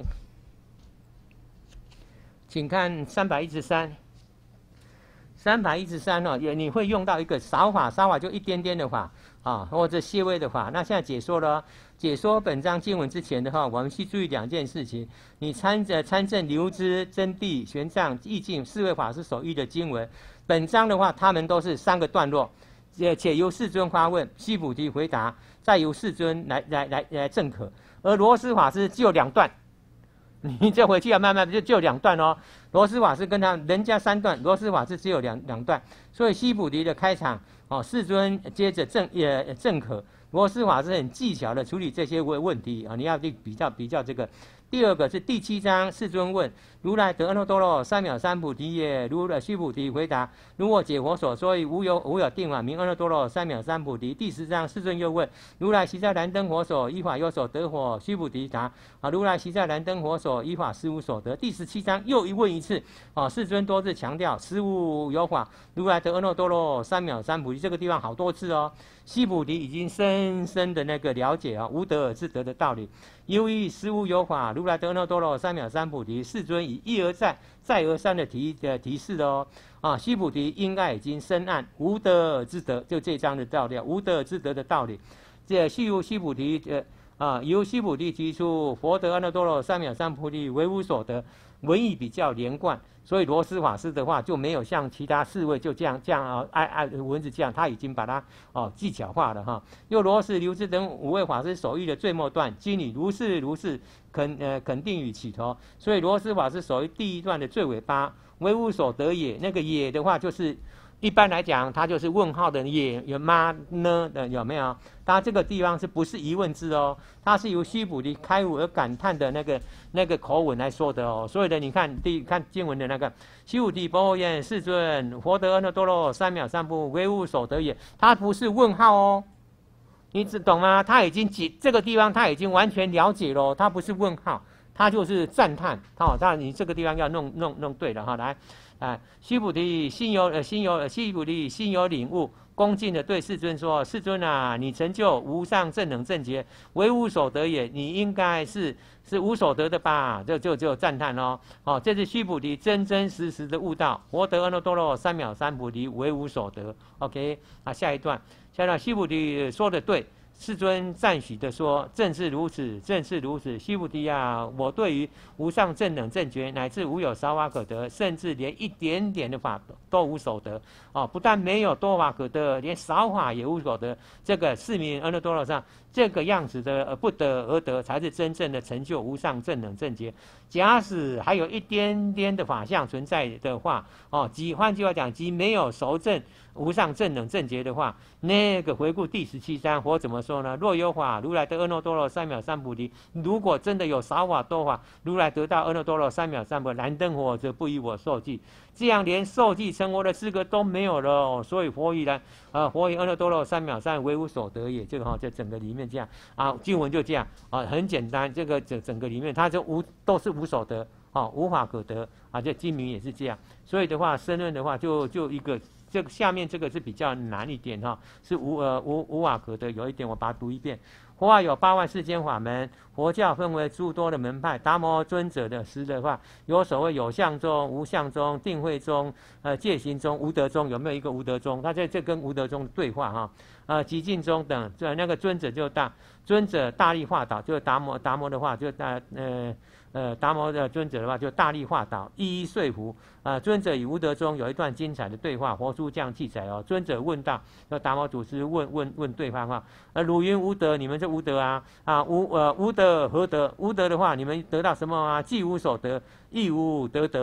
请看三百一十三，三百一十三哦，也你会用到一个少法，少法就一点点的法啊，或者些微的法。那现在解说了。解说本章经文之前的话，我们去注意两件事情。你参着参证流支、真谛、玄奘、意境四位法师所译的经文，本章的话，他们都是三个段落，且且由世尊发问，须菩提回答，再由世尊来来来来证可。而罗斯法师只有两段，你这回去要慢慢就就两段哦。罗斯法师跟他人家三段，罗斯法师只有两两段，所以须菩提的开场哦，世尊接着证也证可。罗斯法师很技巧的处理这些问问题啊，你要去比较比较这个。第二个是第七章，世尊问如来得阿耨多罗三藐三菩提也？如来须菩提回答：如我解佛所说，无有无有定法名阿耨多罗三藐三菩提。第十章，世尊又问如来昔在燃灯佛所，依法有所得否？须菩提答：啊，如来昔在燃灯佛所，依法实无所得。第十七章又一问一次啊，世尊多次强调实无有法，如来得阿耨多罗三藐三菩提。这个地方好多次哦。须菩提已经深深的那个了解啊，无得而自得的道理。由于实无有法，如来得阿耨多罗三藐三菩提，世尊以一而再、再而三的提的提示的哦。啊，须菩提应该已经深谙无得而自得，就这章的道理，无得而自得的道理。这须由须菩提呃啊，由须菩提提出佛得阿耨多罗三藐三菩提为无所得，文意比较连贯。所以罗斯法师的话就没有像其他四位就这样这样啊，按按文字这样，他已经把它哦技巧化了哈。又罗什、流支等五位法师所译的最末段，经里如是如是肯呃肯定与起头，所以罗斯法师所译第一段的最尾巴，为无所得也。那个也的话就是。一般来讲，它就是问号的也有吗呢的有没有？它这个地方是不是疑问字哦？它是由须菩提开悟而感叹的那个那个口吻来说的哦。所以呢，你看第看经文的那个须菩提不言世尊，佛得阿耨多罗三藐三菩提为无所得也，它不是问号哦。你只懂吗？他已经解这个地方，他已经完全了解了，他不是问号，他就是赞叹。好，当然你这个地方要弄弄弄对了哈，来。啊，须菩提心有呃心有须菩提心有领悟，恭敬的对世尊说：“世尊啊，你成就无上正等正觉，为无所得也。你应该是是无所得的吧？”就就就赞叹哦。哦，这是须菩提真真实实的悟道，佛得阿耨多罗三藐三菩提为无所得。OK， 啊，下一段，下一段须菩提说的对。世尊赞许的说：“正是如此，正是如此。须菩提啊，我对于无上正等正觉，乃至无有少法可得，甚至连一点点的法都无所得。哦，不但没有多法可得，连少法也无所得。这个是名阿耨多罗上这个样子的不得而得，才是真正的成就无上正等正觉。假使还有一点点的法相存在的话，哦，即换句话讲，即没有熟证无上正等正觉的话，那个回顾第十七章，佛怎么说呢？若有法，如来得阿耨多罗三藐三菩提；如果真的有少法多法，如来得到阿耨多罗三藐三菩提，燃灯火则不以我受记。这样连受记成佛的资格都没有了、哦，所以佛以来，啊，佛以阿耨多罗三藐三为无所得也。这个哈、哦，在整个里面这样啊，经文就这样啊，很简单。这个整整个里面，它就无都是无所得，啊，无法可得啊。这经名也是这样。所以的话，申论的话就就一个。这个下面这个是比较难一点哈，是无呃无无法可得。有一点我把它读一遍。佛法有八万四千法门，佛教分为诸多的门派。达摩尊者的时的话，有所谓有相宗、无相宗、定慧宗、呃戒行宗、无德宗，有没有一个无德宗？他在这跟无德宗对话哈。呃，极尽宗等，这那个尊者就大尊者大力化导，就是达摩达摩的话就大呃。呃，达摩的尊者的话，就大力化导，一一说服。啊、呃，尊者与无德中有一段精彩的对话，佛书这样记载哦。尊者问道，那达摩祖师问问问对方哈，呃，汝云无德，你们这无德啊啊无呃无德何德？无德的话，你们得到什么啊？既无所得，亦无得得。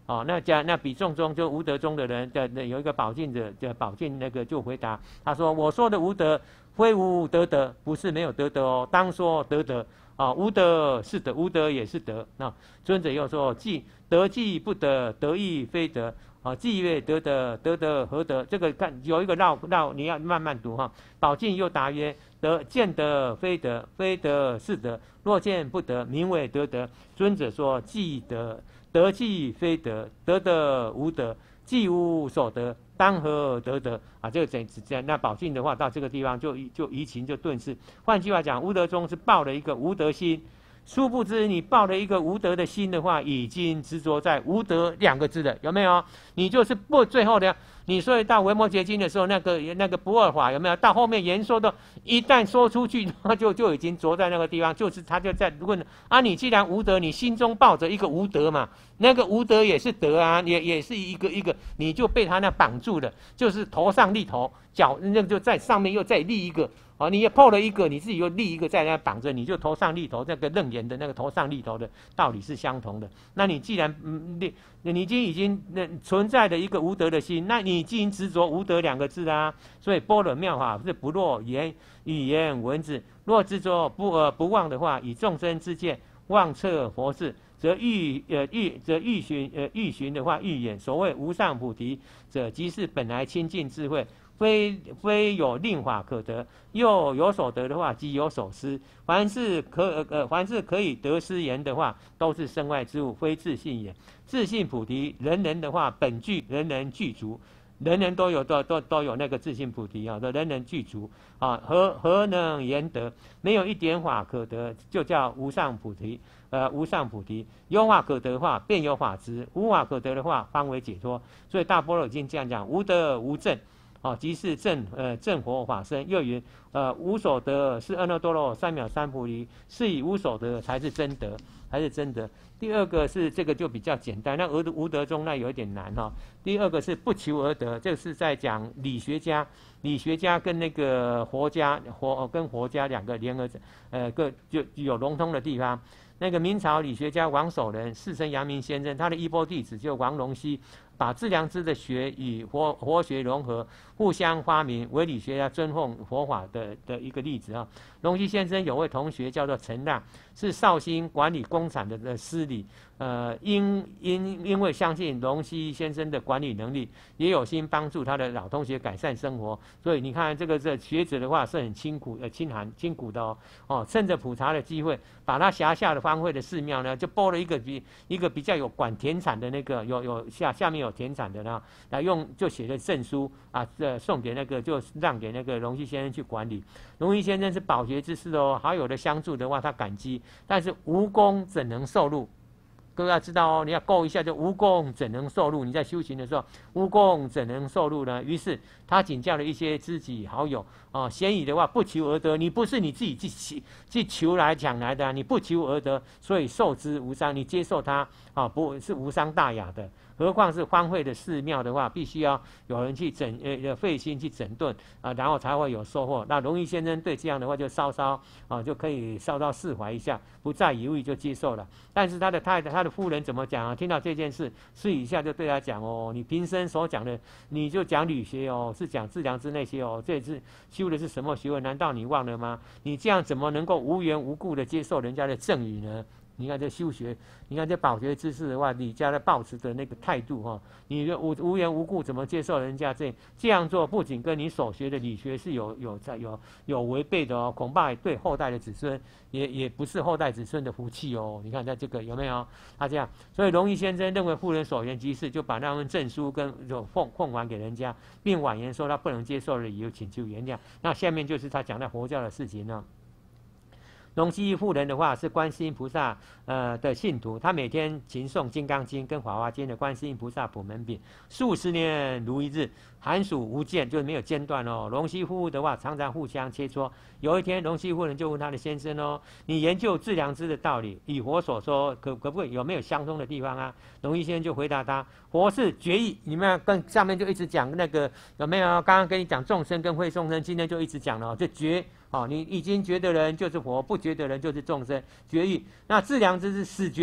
哦，那讲那比仲中就无德中的人的有一个宝镜者的宝镜那个就回答，他说我说的无德，非无得德，不是没有得德哦，当说得德啊，无德是德，无德也是德。那尊者又说，既德既不得，德亦非德。啊，既曰得德，得德何德？这个看有一个绕绕，你要慢慢读哈。宝镜又答曰：德见德非德，非德是德。若见不得，名为得德。尊者说：既德，德既非德，得德无德，既无所得，当何得德？啊，这个整整那宝镜的话，到这个地方就就移情就顿释。换句话讲，无德中是抱了一个无德心。殊不知，你抱了一个无德的心的话，已经执着在无德两个字了，有没有？你就是不最后的，你所以到维摩诘经的时候，那个那个不二法有没有？到后面言说的，一旦说出去，他就就已经着在那个地方，就是他就在问啊，你既然无德，你心中抱着一个无德嘛，那个无德也是德啊，也也是一个一个，你就被他那绑住了，就是头上立头，脚那就在上面又再立一个。哦，你也破了一个，你自己又立一个在那绑着，你就头上立头，那个楞严的那个头上立头的道理是相同的。那你既然嗯，你你已经已经那存在的一个无德的心，那你已经执着无德两个字啦、啊。所以般若妙法是不落言语言文字，若执着不呃不忘的话，以众生之见妄测佛事，则欲呃欲则欲寻呃欲寻的话欲眼。所谓无上菩提者，即是本来清净智慧。非非有令法可得，又有所得的话，即有所失。凡是可呃，凡是可以得失言的话，都是身外之物，非自性也。自性菩提，人人的话本具，人人具足，人人都有都都都有那个自性菩提啊，的人人具足啊，何何能言得？没有一点法可得，就叫无上菩提。呃，无上菩提，有法可得的话，便有法执；无法可得的话，方为解脱。所以大般若经这样讲：无得无证。哦，即是正呃正佛法身。又云呃无所得是阿耨多罗三藐三菩提，是以无所得才是真德，才是真德。第二个是这个就比较简单，那无无德中那有一点难哈、哦。第二个是不求而得，这个是在讲理学家，理学家跟那个佛家佛跟佛家两个联合呃各就有融通的地方。那个明朝理学家王守仁，世称阳明先生，他的衣钵弟子就王龙溪，把致良知的学与佛佛学融合，互相发明，为理学家尊奉佛法的的一个例子啊。龙溪先生有位同学叫做陈浪，是绍兴管理工厂的的司理，呃，因因因为相信龙溪先生的管理能力，也有心帮助他的老同学改善生活，所以你看这个这学者的话是很清苦呃清寒清苦的哦哦，趁着普查的机会，把他辖下的方会的寺庙呢，就拨了一个比一个比较有管田产的那个有有下下面有田产的呢，来用就写了证书啊，这送给那个就让给那个龙溪先生去管理。龙溪先生是饱学之士哦，好友的相助的话他感激，但是无功怎能受禄？各位要知道哦，你要够一下就无功怎能受禄？你在修行的时候，无功怎能受禄呢？于是他请教了一些知己好友哦，贤语的话不求而得，你不是你自己去去求来抢来的、啊，你不求而得，所以受之无伤，你接受它啊、哦，不是无伤大雅的。何况是荒废的寺庙的话，必须要有人去整呃费心去整顿啊，然后才会有收获。那龙溪先生对这样的话就稍稍啊就可以稍稍释怀一下，不再疑虑就接受了。但是他的太太他的夫人怎么讲啊？听到这件事，私底下就对他讲哦，你平生所讲的，你就讲理学哦，是讲致良知那些哦，这是修的是什么学问？难道你忘了吗？你这样怎么能够无缘无故的接受人家的赠与呢？你看这修学，你看这饱学之士的话，你家的抱持的那个态度哈、哦，你无无缘无故怎么接受人家这这样做？不仅跟你所学的理学是有有在有有违背的哦，恐怕对后代的子孙也也不是后代子孙的福气哦。你看在这个有没有？他这样，所以龙溪先生认为妇人所言极是，就把那份证书跟就奉奉还给人家，并婉言说他不能接受的理由，请求原谅。那下面就是他讲的佛教的事情呢。龙溪妇人的话是观世音菩萨呃的信徒，他每天勤诵《金刚经》跟《法华经》的观世音菩萨普门品，数十年如一日，寒暑无间，就是没有间断哦。龙溪夫妇的话常常互相切磋。有一天，龙溪夫人就问他的先生哦：“你研究致良知的道理，以佛所说，可可不可以有没有相通的地方啊？”龙溪先生就回答他：“佛是觉义，你们跟上面就一直讲那个有没有？刚刚跟你讲众生跟非众生，今天就一直讲了，这觉。”哦，你已经觉的人就是佛，不觉的人就是众生，觉义。那致良知是死觉，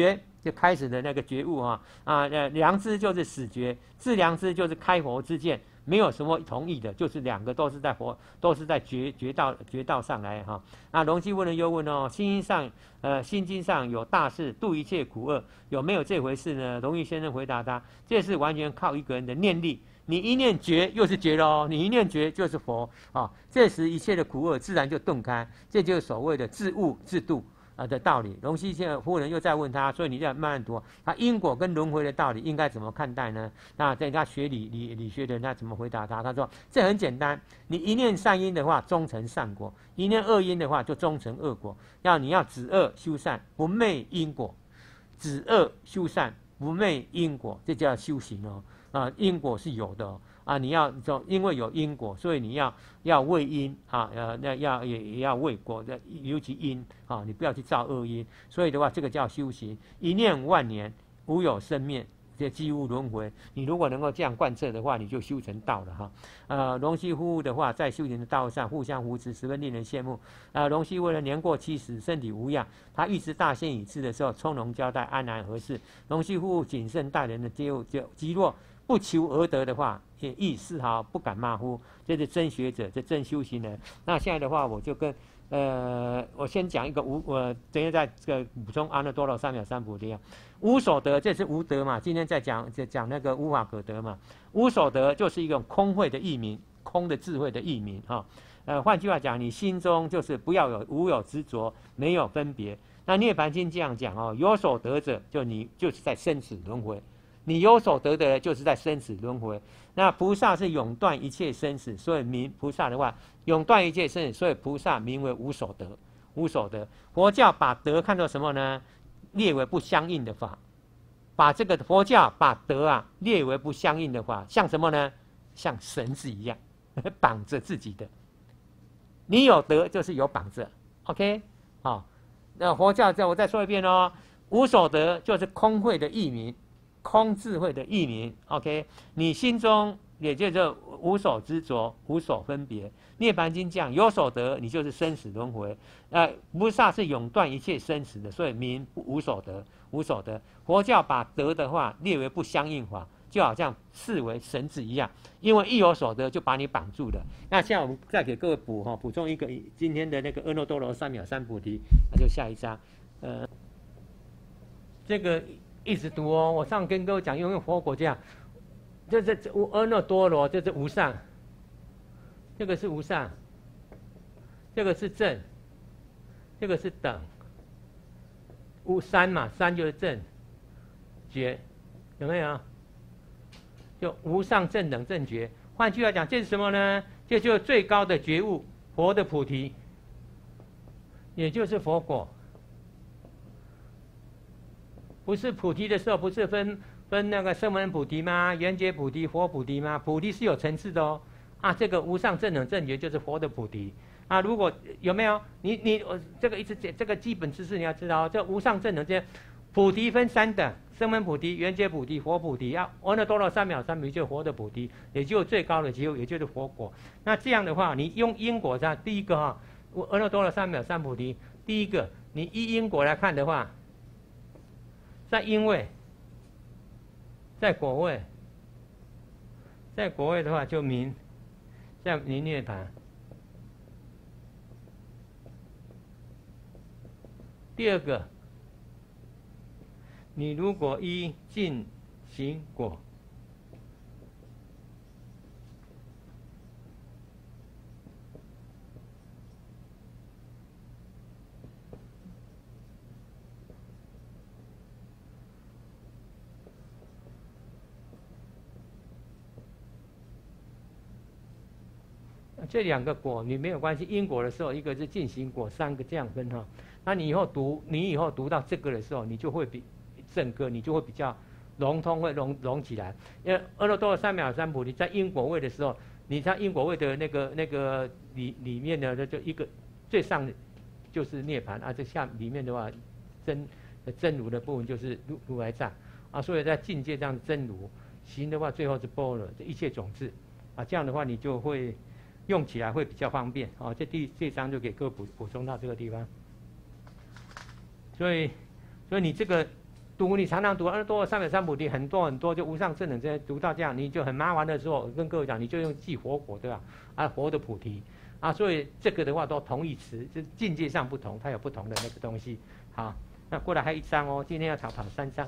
就开始的那个觉悟啊啊，呃，良知就是始觉，自良知就是开佛之见，没有什么同意的，就是两个都是在佛，都是在觉觉道觉道上来哈。那隆基问了又问哦，心上呃心经上有大事度一切苦厄，有没有这回事呢？隆裕先生回答他，这是完全靠一个人的念力。你一念觉又是觉喽，你一念觉就是佛啊，这时一切的苦厄自然就顿开，这就是所谓的自悟自度啊的道理。隆熙夫人又再问他，所以你再慢慢读，他因果跟轮回的道理应该怎么看待呢？那在他学理理理学的人他怎么回答他？他说这很简单，你一念善因的话，终成善果；一念恶因的话，就终成恶果。要你要止恶修善，不昧因果；止恶修善，不昧因果，这叫修行哦。啊，因果是有的、哦、啊，你要就因为有因果，所以你要要为因啊，呃，那要也也要为果的，尤其因啊，你不要去造恶因。所以的话，这个叫修行，一念万年，无有生灭，这几无轮回。你如果能够这样贯彻的话，你就修成道了哈。呃，隆熙夫妇的话，在修行的道路上互相扶持，十分令人羡慕。呃，隆熙为了年过七十，身体无恙，他预知大限已至的时候，从容交代，安然合适。隆熙夫妇谨慎待人的接就积弱。不求而得的话，也亦丝毫不敢马虎。这是真学者，这真修行人。那现在的话，我就跟呃，我先讲一个无，我等一下再这个补充阿耨多罗三藐三菩提啊。无所得，这是无得嘛。今天在讲在讲那个无法可得嘛。无所得就是一种空慧的义名，空的智慧的义名哈。呃，换句话讲，你心中就是不要有无有执着，没有分别。那涅槃经这样讲哦，有所得者，就你就是在生死轮回。你有所得的，就是在生死轮回。那菩萨是永断一切生死，所以名菩萨的话，永断一切生死，所以菩萨名为无所得。无所得，佛教把得看作什么呢？列为不相应的法。把这个佛教把得啊列为不相应的法，像什么呢？像绳子一样，绑着自己的。你有得，就是有绑着。OK， 好、哦，那佛教再我再说一遍哦，无所得就是空慧的义名。空智慧的义名 ，OK， 你心中也就是无所执着，无所分别。涅槃经讲有所得，你就是生死轮回。呃，菩萨是永断一切生死的，所以名无所得，无所得。佛教把得的话列为不相应法，就好像视为绳子一样，因为一有所得就把你绑住了。那现在我们再给各位补哈，补充一个今天的那个阿耨多罗三藐三菩提，那就下一章，呃，这个。一直读哦，我上跟各位讲，因为佛国这样，这这这阿耨多罗，这是无上，这个是无上，这个是正，这个是等，无三嘛，三就是正觉，有没有？就无上正等正觉。换句话讲，这是什么呢？这就是最高的觉悟，佛的菩提，也就是佛果。不是菩提的时候，不是分分那个声闻菩提吗？缘觉菩提、佛菩提吗？菩提是有层次的哦。啊，这个无上正等正觉就是佛的菩提啊。如果有没有你你我这个一直这个基本知识你要知道，这无上正等正菩提分三等：声闻菩提、缘觉菩提、佛菩提。啊，阿耨多罗三藐三菩提就是佛的菩提，也就是最高的觉悟，也就是佛果。那这样的话，你用因果上，第一个哈、啊，阿耨多罗三藐三菩提，第一个你依因果来看的话。在因位，在果位，在果位的话就名，像名涅槃。第二个，你如果依尽行果，这两个果你没有关系，因果的时候，一个是进行果，三个这样分哈。那你以后读，你以后读到这个的时候，你就会比整个你就会比较融通，会融融起来。因为阿耨多罗三藐三菩提在因果位的时候，你在因果位的那个那个里里面呢，就一个最上就是涅槃啊，这下里面的话真真如的部分就是如如来藏啊，所以在境界上真如，行的话最后是般若，这一切种子啊，这样的话你就会。用起来会比较方便哦。这第这章就给各位补补充到这个地方。所以，所以你这个读你常常读二多了三藐三菩提很多很多，就无上正等正觉，读到这样你就很麻烦的时候，我跟各位讲，你就用记活火对吧？啊，活的菩提啊，所以这个的话都同义词，就境界上不同，它有不同的那个东西。好，那过来还有一章哦，今天要考考三章。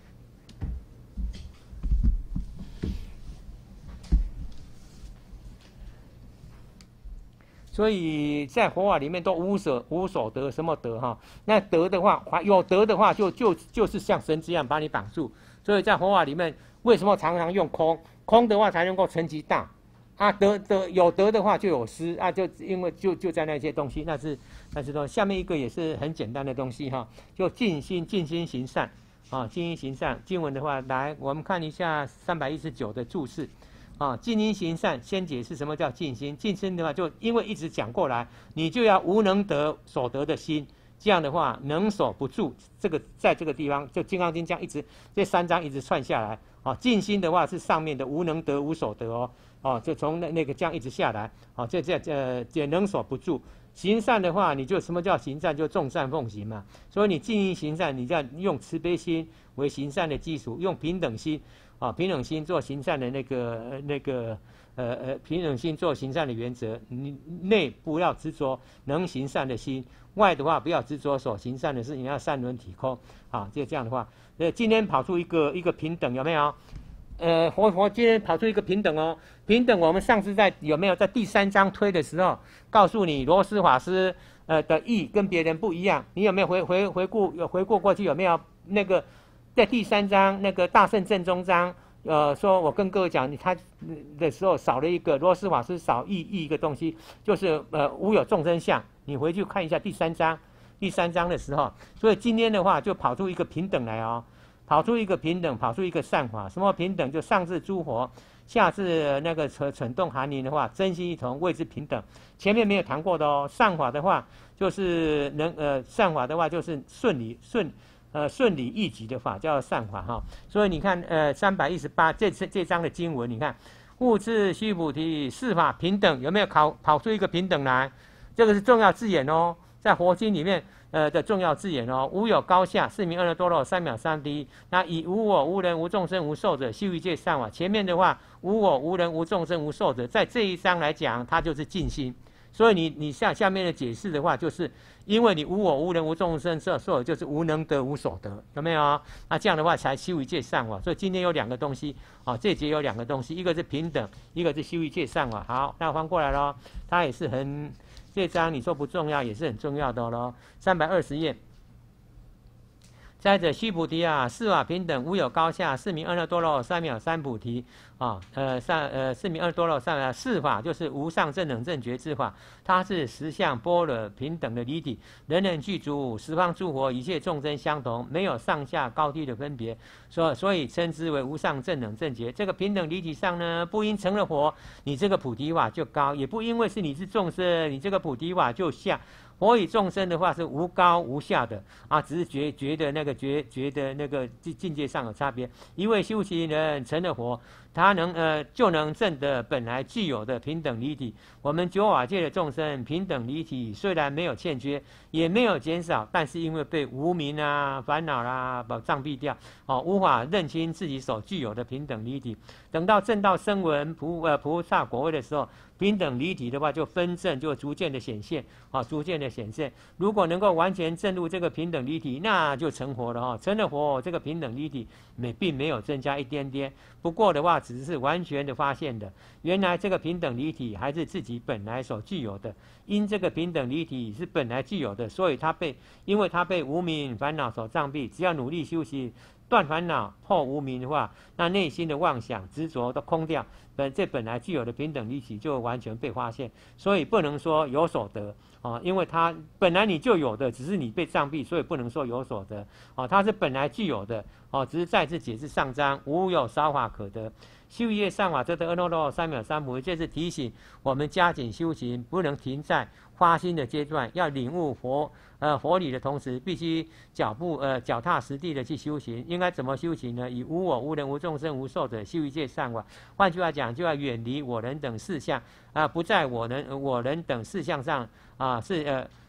所以在佛法里面都无所无所得，什么得哈？那得的话，有得的话就就就是像绳子一样把你绑住。所以在佛法里面，为什么常常用空？空的话才能够成极大啊，得得有得的话就有失啊，就因为就就在那些东西，那是那是说下面一个也是很简单的东西哈，就静心静心行善啊，静心行善。经文的话，来我们看一下三百一十九的注释。啊，静心行善，先解释什么叫静心。静心的话，就因为一直讲过来，你就要无能得所得的心，这样的话能守不住。这个在这个地方，就《金刚经》这样一直这三章一直串下来。啊，静心的话是上面的无能得无所得哦，哦，就从那那个这样一直下来。啊，这这呃这能守不住。行善的话，你就什么叫行善？就众善奉行嘛。所以你静心行善，你就要用慈悲心为行善的基础，用平等心。啊，平等心做行善的那个那个呃呃，平等心做行善的原则，你内不要执着能行善的心，外的话不要执着所行善的事，你要三轮体空啊，就这样的话，呃，今天跑出一个一个平等有没有？呃，佛佛今天跑出一个平等哦，平等我们上次在有没有在第三章推的时候，告诉你罗斯法师呃的意跟别人不一样，你有没有回回回顾有回顾过去有没有那个？在第三章那个大圣正宗章，呃，说我跟各位讲，他的时候少了一个罗斯法师少译译一个东西，就是呃无有众生相。你回去看一下第三章，第三章的时候，所以今天的话就跑出一个平等来哦，跑出一个平等，跑出一个善法。什么平等？就上至诸佛，下至那个蠢蠢动寒林的话，真心一同谓之平等。前面没有谈过的哦。善法的话就是能呃善法的话就是顺理顺。呃，顺理易举的法叫善法哈，所以你看，呃，三百一十八这这这章的经文，你看，悟至须菩提，四法平等，有没有考跑出一个平等来？这个是重要字眼哦，在佛经里面，呃的重要字眼哦，无有高下，四名阿耨多罗三藐三菩提。那以无我无人无众生无寿者，修一切善法。前面的话，无我无人无众生无寿者，在这一章来讲，它就是静心。所以你你下下面的解释的话，就是因为你无我无人无众生受受，就是无能得无所得，有没有啊？那这样的话才修一切善法。所以今天有两个东西啊，这节有两个东西，一个是平等，一个是修一切善法。好，那翻过来咯，它也是很这章你说不重要，也是很重要的咯。三百二十页。再者，须菩提啊，四法平等，无有高下，是名阿耨多罗三藐三菩提啊。呃，三呃，是名阿耨多罗三藐四法，就是无上正等正觉之法，它是实相般若平等的离体，人人具足，十方诸佛一切众生相同，没有上下高低的分别，所所以称之为无上正等正觉。这个平等离体上呢，不因成了佛，你这个菩提法就高，也不因为是你是众生，你这个菩提法就下。佛与众生的话是无高无下的啊，只是觉觉得那个觉觉得那个境界上有差别。一位修行人成了佛，他能呃就能证得本来具有的平等离体。我们九法界的众生平等离体虽然没有欠缺，也没有减少，但是因为被无明啊、烦恼啦、啊、把障蔽掉，哦，无法认清自己所具有的平等离体。等到证到声闻菩呃菩萨果位的时候，平等离体的话，就分证就逐渐的显现啊，逐渐的显现。如果能够完全证入这个平等离体，那就成佛了哈。成了佛，这个平等离体没并没有增加一点点，不过的话，只是完全的发现的，原来这个平等离体还是自己本来所具有的。因这个平等离体是本来具有的，所以它被因为它被无明烦恼所障蔽，只要努力修习。断烦恼破无明的话，那内心的妄想执着都空掉，本这本来具有的平等离体就完全被发现，所以不能说有所得啊，因为它本来你就有的，只是你被障蔽，所以不能说有所得啊，它是本来具有的啊，只是再次解释上章无有少法可得。修一切善法，则得阿耨多罗三藐三菩提。这是提醒我们加紧修行，不能停在发心的阶段，要领悟佛呃佛理的同时，必须脚步呃脚踏实地的去修行。应该怎么修行呢？以无我无人无众生无寿者修一切善法。换句话讲，就要远离我人等事项啊、呃，不在我人我人等事项上啊、呃、是呃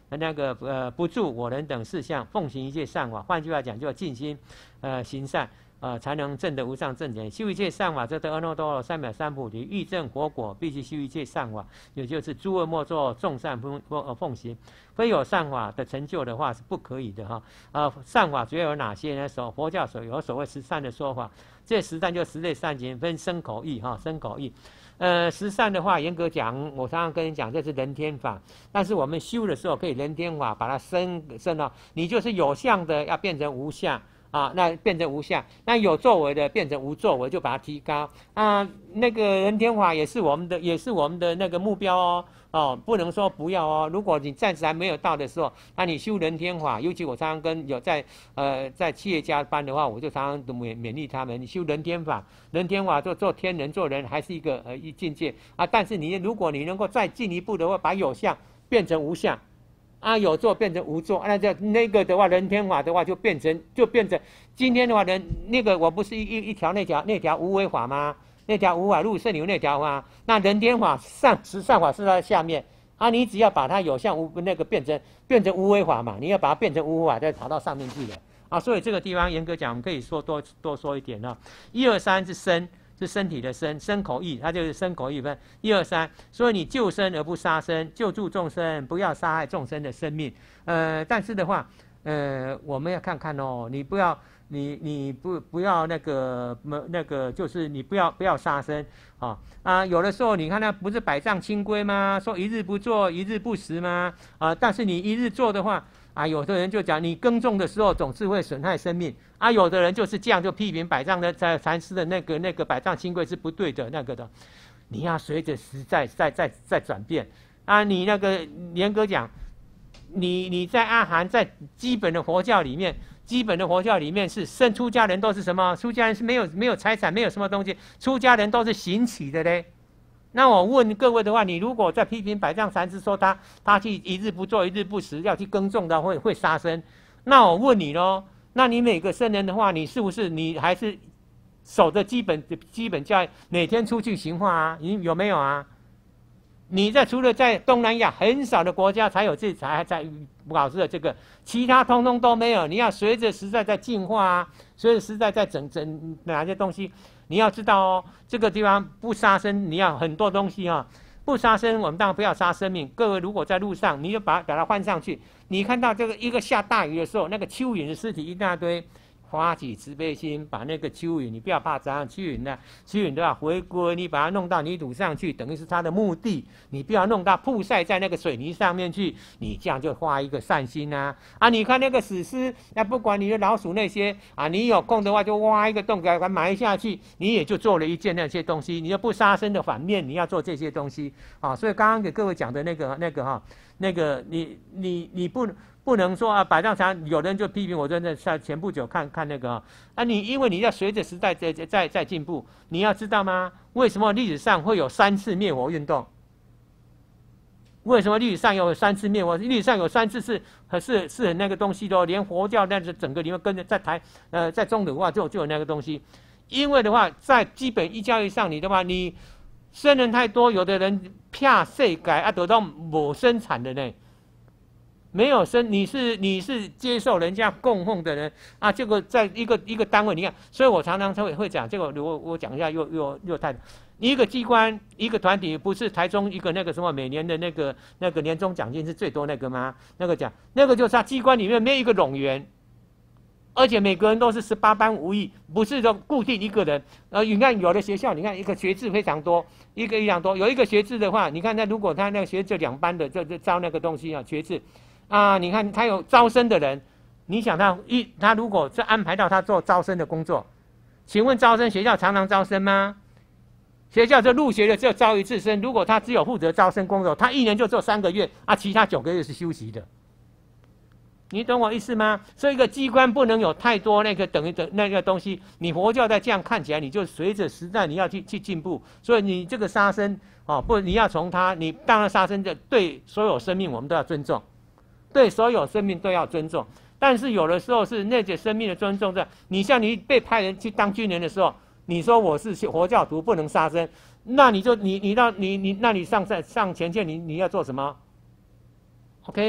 那个呃不住我人等事项，奉行一切善法。换句话讲，就要尽心呃行善。呃，才能证得无上正觉。修一切善法，则得阿耨多罗三藐三菩提。欲证佛果，必须修一切善法，也就是诸恶莫作，众善奉奉奉行。非有善法的成就的话，是不可以的哈。呃，善法主要有哪些呢？所佛教所有所谓十善的说法，这十善就十类善行，分身口意哈，身口意。呃，十善的话，严格讲，我常常跟你讲，这是人天法。但是我们修的时候，可以人天法把它升升到，你就是有相的，要变成无相。啊，那变成无相，那有作为的变成无作为，就把它提高啊。那个人天法也是我们的，也是我们的那个目标哦。哦，不能说不要哦。如果你暂时还没有到的时候，那你修人天法，尤其我常常跟有在呃在企业家班的话，我就常常勉勉励他们，你修人天法，人天法做做天人做人还是一个呃一境界啊。但是你如果你能够再进一步的话，把有相变成无相。啊，有做变成无做，那这那个的话，人天法的话就变成就变成今天的话，人那个我不是一一一条那条那条无为法吗？那条无法入圣流那条吗？那人天法上十善法是在下面啊，你只要把它有相无那个变成变成无为法嘛，你要把它变成无为法，再跑到上面去了啊。所以这个地方严格讲，我们可以说多多说一点啊。一二三是身。是身体的身，身口意，它就是身口意分一二三。所以你救生而不杀生，救助众生，不要杀害众生的生命。呃，但是的话，呃，我们要看看哦，你不要，你你不不要那个那个，就是你不要不要杀生啊啊！有的时候你看那不是百丈清规吗？说一日不做，一日不食吗？啊，但是你一日做的话。啊，有的人就讲你耕种的时候总是会损害生命啊，有的人就是这样就批评百丈的在禅师的那个那个百丈清规是不对的那个的，你要随着时代在在在转变啊，你那个严格讲，你你在阿含在基本的佛教里面，基本的佛教里面是生出家人都是什么？出家人是没有没有财产，没有什么东西，出家人都是行乞的嘞。那我问各位的话，你如果在批评百丈禅师说他他去一日不做一日不食，要去耕种的会会杀生，那我问你咯，那你每个僧人的话，你是不是你还是守着基本基本教育，每天出去行化啊？你有没有啊？你在除了在东南亚很少的国家才有这才在保持的这个，其他通通都没有。你要随着时代在进化啊，随着时代在整整哪些东西。你要知道哦，这个地方不杀生，你要很多东西啊、哦。不杀生，我们当然不要杀生命。各位如果在路上，你就把把它换上去。你看到这个一个下大雨的时候，那个蚯蚓的尸体一大堆，发起慈悲心，把那个蚯蚓，你不要怕脏，蚯蚓呢，蚯蚓都要回归，你把它弄到泥土上去，等于是它的目的。你不要弄到曝晒在那个水泥上面去，你这样就发一个善心啊啊！你看那个死尸，那不管你的老鼠那些啊，你有空的话就挖一个洞给它埋下去，你也就做了一件那些东西。你就不杀生的反面，你要做这些东西啊。所以刚刚给各位讲的那个那个哈，那个你你你不。不能说啊，百丈禅有人就批评我，真的在前不久看看那个啊，你因为你要随着时代在在在进步，你要知道吗？为什么历史上会有三次灭火运动？为什么历史上有三次灭火？历史上有三次是是是很那个东西的，连佛教那是整个里面跟着在台呃在中土化就就有那个东西，因为的话在基本一教育上，你的话你生人太多，有的人啪世改啊得到某生产的呢。没有生，你是你是接受人家供奉的人啊，这个在一个一个单位，你看，所以我常常会会讲这个，我我讲一下又又又太，一个机关一个团体，不是台中一个那个什么每年的那个那个年终奖金是最多那个吗？那个奖，那个就是他机关里面没有一个冗员，而且每个人都是十八般武艺，不是说固定一个人。呃，你看有的学校，你看一个学制非常多，一个一样多，有一个学制的话，你看那如果他那个学制两班的，就就招那个东西啊，学制。啊，你看他有招生的人，你想他一他如果是安排到他做招生的工作，请问招生学校常常招生吗？学校就入学了只有招一次生，如果他只有负责招生工作，他一年就做三个月啊，其他九个月是休息的。你懂我意思吗？所以一个机关不能有太多那个等于的那个东西。你佛教在这样看起来，你就随着时代你要去去进步。所以你这个杀生哦，不，你要从他，你当然杀生的对所有生命我们都要尊重。对所有生命都要尊重，但是有的时候是那些生命的尊重在。你像你被派人去当军人的时候，你说我是佛教徒不能杀生，那你就你你到你你那你上上上前线，你你要做什么 ？OK，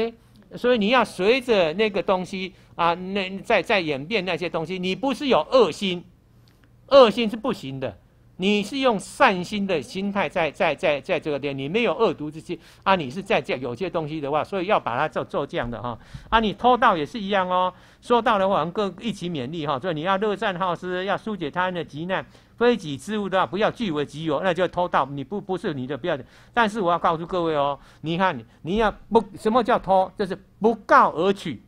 所以你要随着那个东西啊，那在在演变那些东西，你不是有恶心，恶心是不行的。你是用善心的心态在在在在这个点，你没有恶毒之心啊，你是在这有些东西的话，所以要把它做做这样的哈啊，你偷盗也是一样哦。说到的话，我们各一起勉励哈，所以你要乐善好施，要疏解他人的急难，非己之物的话，不要据为己有，那就偷盗，你不不是你的，不要。但是我要告诉各位哦，你看你要不什么叫偷，就是不告而取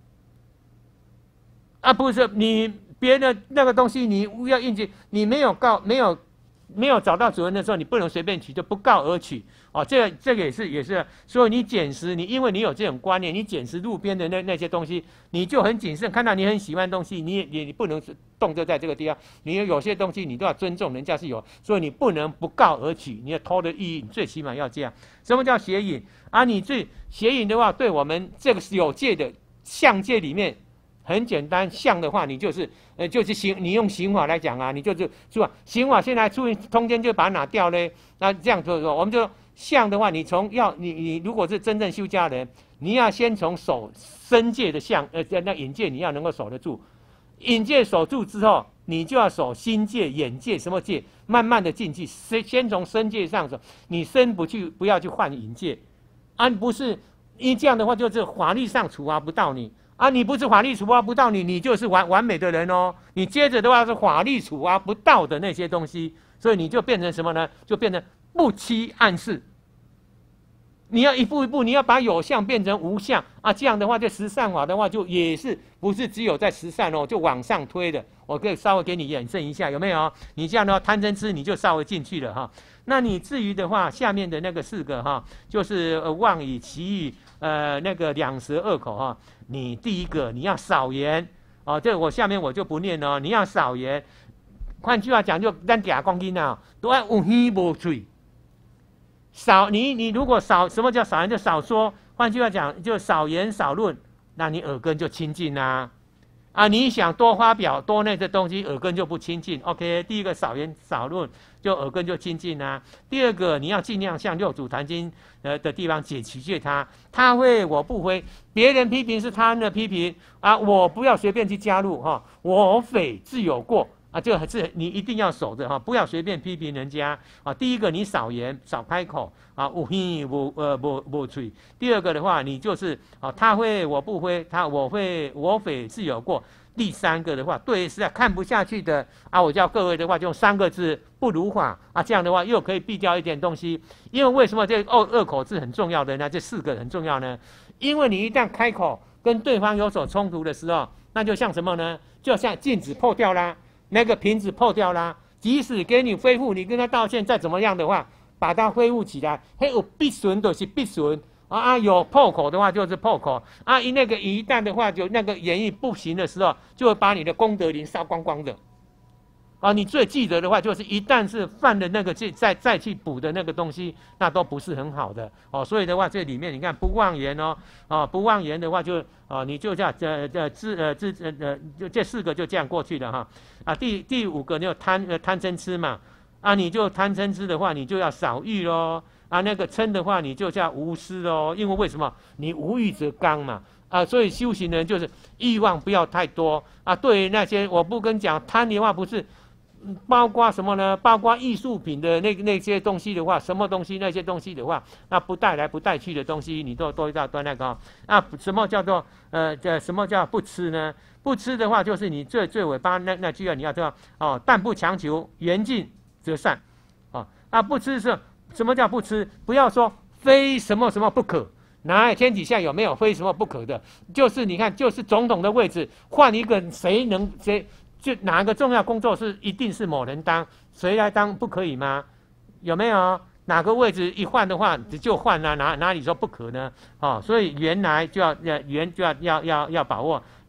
啊，不是你。别的那个东西你要应急，你没有告没有没有找到主人的时候，你不能随便取，就不告而取哦。这个这个也是也是，所以你捡拾你，因为你有这种观念，你捡拾路边的那那些东西，你就很谨慎。看到你很喜欢的东西，你也你不能动就在这个地方。你有些东西你都要尊重人家是有，所以你不能不告而取。你的偷的意义，最起码要这样。什么叫邪淫啊？你最邪淫的话，对我们这个有界的相界里面。很简单，相的话，你就是呃，就是刑，你用刑法来讲啊，你就是是吧？刑法现在出通奸就把它拿掉嘞。那这样做说，我们就相的话，你从要你你如果是真正修家人，你要先从守身界的相，呃，那眼界你要能够守得住，眼界守住之后，你就要守心界、眼界什么界，慢慢的进去，先先从身界上手，你身不去，不要去换眼界，啊，不是，因这样的话就是法律上处罚不到你。啊，你不是法律处罚不到你，你就是完完美的人哦。你接着的话是法律处罚不到的那些东西，所以你就变成什么呢？就变成不欺暗示。你要一步一步，你要把有相变成无相啊，这样的话，这十善法的话，就也是不是只有在十善哦，就往上推的。我可以稍微给你验证一下，有没有？你这样的话，贪嗔痴你就稍微进去了哈。那你至于的话，下面的那个四个哈，就是呃妄语、绮语，呃那个两舌恶口哈。你第一个你要少言哦，这我下面我就不念了、哦。你要少言，换句话讲，就咱嗲光阴啊，都要有耳无嘴。少你你如果少，什么叫少言？就少说。换句话讲，就少言少论，那你耳根就清净啦、啊。啊，你想多发表多那些东西，耳根就不清净。OK， 第一个少言少论，就耳根就清净啦、啊。第二个，你要尽量向六祖坛经呃的地方解取戒他，他会我不会，别人批评是他人的批评啊，我不要随便去加入哈，我非自有过。啊，这个是你一定要守着哈，不要随便批评人家啊。第一个，你少言少开口啊，无耳无呃无无嘴。第二个的话，你就是啊，他会我不会，他我会我非自有过。第三个的话，对实在看不下去的啊，我叫各位的话，就用三个字不如法啊，这样的话又可以避掉一点东西。因为为什么这恶恶口是很重要的呢？这四个很重要呢？因为你一旦开口跟对方有所冲突的时候，那就像什么呢？就像镜子破掉啦。那个瓶子破掉啦，即使给你恢复，你跟他道歉再怎么样的话，把它恢复起来，还有必损的是必损啊啊，有破口的话就是破口啊，那个一旦的话就那个言语不行的时候，就会把你的功德林烧光光的。啊，你最记得的话，就是一旦是犯了那个再再去补的那个东西，那都不是很好的哦。所以的话，这里面你看不妄言哦，啊不妄言的话就啊你就这样呃呃知呃知呃呃就这四个就这样过去了哈。啊第第五个你有贪呃贪嗔痴嘛，啊你就贪嗔痴的话，你就要少欲咯。啊那个嗔的话，你就叫无私咯。因为为什么你无欲则刚嘛。啊，所以修行人就是欲望不要太多啊。对于那些我不跟讲贪的话，不是。包括什么呢？包括艺术品的那那些东西的话，什么东西那些东西的话，那不带来不带去的东西，你都都要都那个。那什么叫做呃呃什么叫不吃呢？不吃的话，就是你最最尾巴那那句啊，你要知道哦，但不强求，缘尽则散。哦，啊不吃是什么叫不吃？不要说非什么什么不可。哪天底下有没有非什么不可的？就是你看，就是总统的位置换一个，谁能谁？就哪个重要工作是一定是某人当，谁来当不可以吗？有没有哪个位置一换的话就换啊？哪哪里说不可呢？哦，所以原来就要缘就要要要要把握。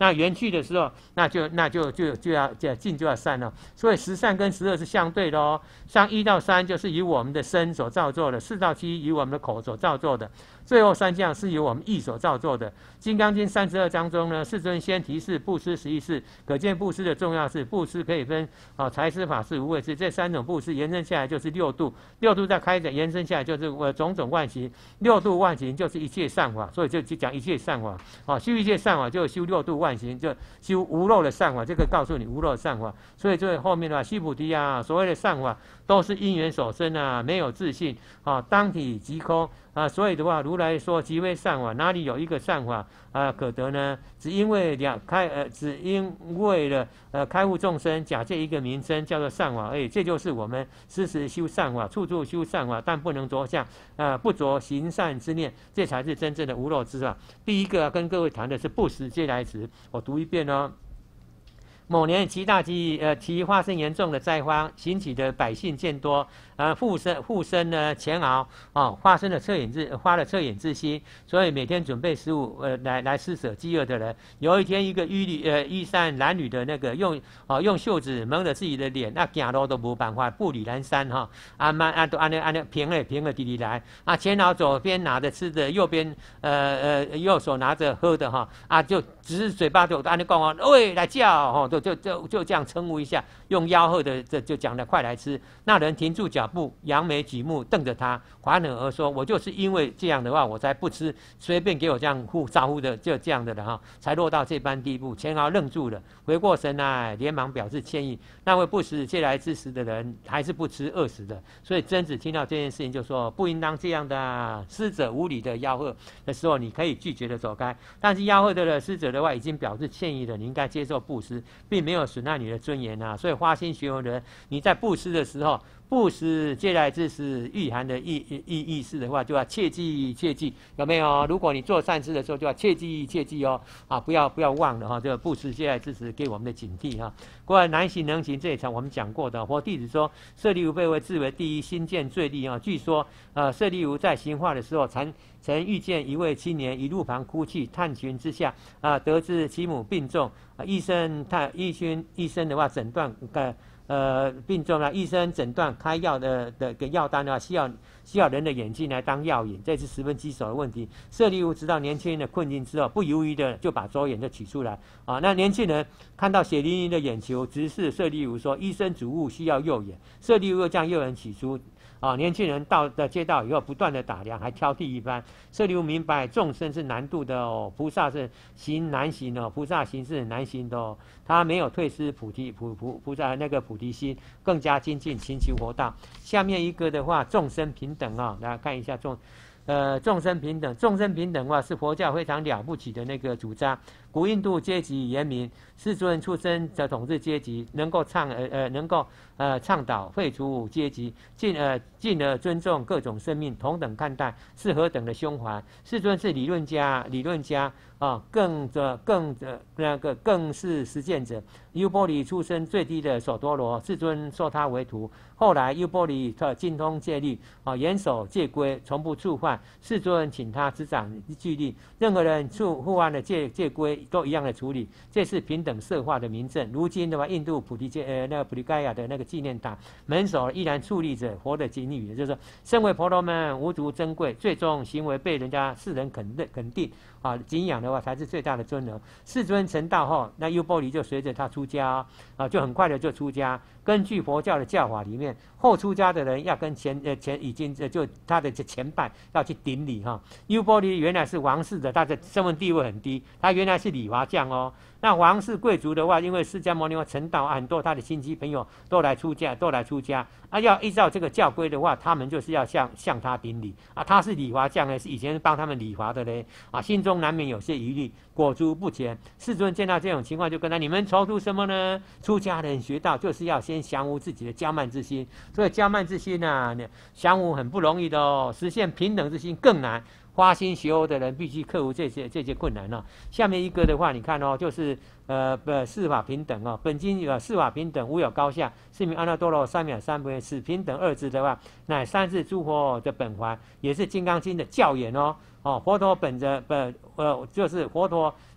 那缘去的时候，那就那就就就要就尽就要散了。所以十善跟十恶是相对的哦。像一到三就是以我们的身所造作的，四到七以我们的口所造作的，最后三项是由我们意所造作的。《金刚经》三十二章中呢，世尊先提示布施十一事，可见布施的重要是布施可以分啊财施、法施、无畏施这三种布施，延伸下来就是六度，六度再开展延伸下来就是呃种种万行，六度万行就是一切善法，所以就就讲一切善法啊，修一切善法就修六度万行，就修无漏的善法，这个告诉你无漏的善法。所以这后面的话，须菩提啊，所谓的善法都是因缘所生啊，没有自信啊，当体即空。啊，所以的话，如来说即非善法，哪里有一个善法啊可得呢？只因为两开呃，只因为了呃开悟众生，假借一个名称叫做善法，哎，这就是我们时时修善法，处处修善法，但不能着相，啊，不着行善之念，这才是真正的无漏之法。第一个、啊、跟各位谈的是不实借来时，我读一遍哦。某年，其大饥，呃，其发生严重的灾荒，兴起的百姓渐多，呃，护生护生呢前熬，哦，发生了恻隐之，发了恻隐之心，所以每天准备食物，呃，来来施舍饥饿的人。有一天，一个衣履，呃，衣衫褴褛的那个用，哦，用袖子蒙着自己的脸，那走路都没办法，步履蹒跚哈，啊慢啊都按那按那平了平了地地来，啊前脑左边拿着吃的，右边呃呃右手拿着喝的哈，啊就只是嘴巴就按那讲哦，喂来叫哈都。就就就这样称呼一下，用吆喝的这就讲了，快来吃。那人停住脚步，扬眉举目瞪着他，缓耳而说：“我就是因为这样的话，我才不吃，随便给我这样呼招呼的，就这样的了哈，才落到这般地步。”钱敖愣住了，回过神来，连忙表示歉意。那位不食借来之食的人，还是不吃饿死的。所以曾子听到这件事情，就说：“不应当这样的、啊，施者无礼的吆喝的时候，你可以拒绝的走开。但是吆喝的施者的话，已经表示歉意了，你应该接受布施。”并没有损害你的尊严啊，所以花心学佛人，你在布施的时候，布施借来之时蕴含的意意意思的话，就要切记切记，有没有？如果你做善事的时候，就要切记切记哦，啊，不要不要忘了哈，这个布施借来之时给我们的警惕哈。过来难行能行这一场我们讲过的，佛弟子说舍利弗被为自为第一，心见最利啊。据说呃舍利弗在行化的时候，曾曾遇见一位青年，一路旁哭泣，探寻之下啊，得知其母病重。医生他医生医生的话诊断呃呃病重了，医生诊断开药的的个药单的话，需要需要人的眼睛来当药引，这是十分棘手的问题。舍利弗知道年轻人的困境之后，不犹豫的就把左眼就取出来啊。那年轻人看到血淋淋的眼球，直视舍利弗说：“医生主务需要右眼。”舍利弗又将右眼取出。啊，年轻人到的街道以后，不断的打量，还挑剔一番。舍利弗明白众生是难度的哦，菩萨是行难行哦，菩萨行是难行的哦。他没有退失菩提菩菩菩萨那个菩提心，更加精进勤求佛道。下面一个的话，众生平等啊、哦，来看一下众。呃，众生平等，众生平等的话是佛教非常了不起的那个主张。古印度阶级严明，世尊出身的统治阶级，能够倡呃呃能够呃倡导废除阶级，进呃进而尊重各种生命，同等看待，是何等的胸怀。世尊是理论家，理论家啊，更的更的那个更是实践者。优波离出身最低的首多罗，世尊收他为徒。后来优波离特精通戒律啊，严守戒规，从不触犯。世尊请他执掌纪律，任何人触触犯了戒戒规，都一样的处理。这是平等社化的明证。如今的话，印度菩提戒呃那个菩提盖亚的那个纪念塔门首依然矗立着佛的经语，就是说，身为婆罗门无足珍贵，最终行为被人家世人肯认肯定啊，敬仰的话才是最大的尊荣。世尊成道后，那优波离就随着他出家啊，就很快的就出家。根据佛教的教法里面，后出家的人要跟前呃前已经呃就他的前半要去顶礼哈。优波离原来是王室的，他的身份地位很低，他原来是理华将哦。那王室贵族的话，因为释迦牟尼佛成道，很多他的亲戚朋友都来出家，都来出家啊。要依照这个教规的话，他们就是要向向他顶礼啊。他是理华将呢，是以前是帮他们理华的嘞啊，心中难免有些疑虑，裹足不前。世尊见到这种情况，就跟他：你们踌躇什么呢？出家人学道就是要先降服自己的骄慢之心，所以骄慢之心啊，降服很不容易的哦，实现平等之心更难。花心学佛的人必须克服这些这些困难哦。下面一个的话，你看哦，就是呃呃四法平等哦。本经有四法平等，无有高下。是名阿耨多罗三藐三菩提。此平等二字的话，乃三世诸佛的本怀，也是《金刚经》的教言哦。哦，佛陀本着本呃，就是佛陀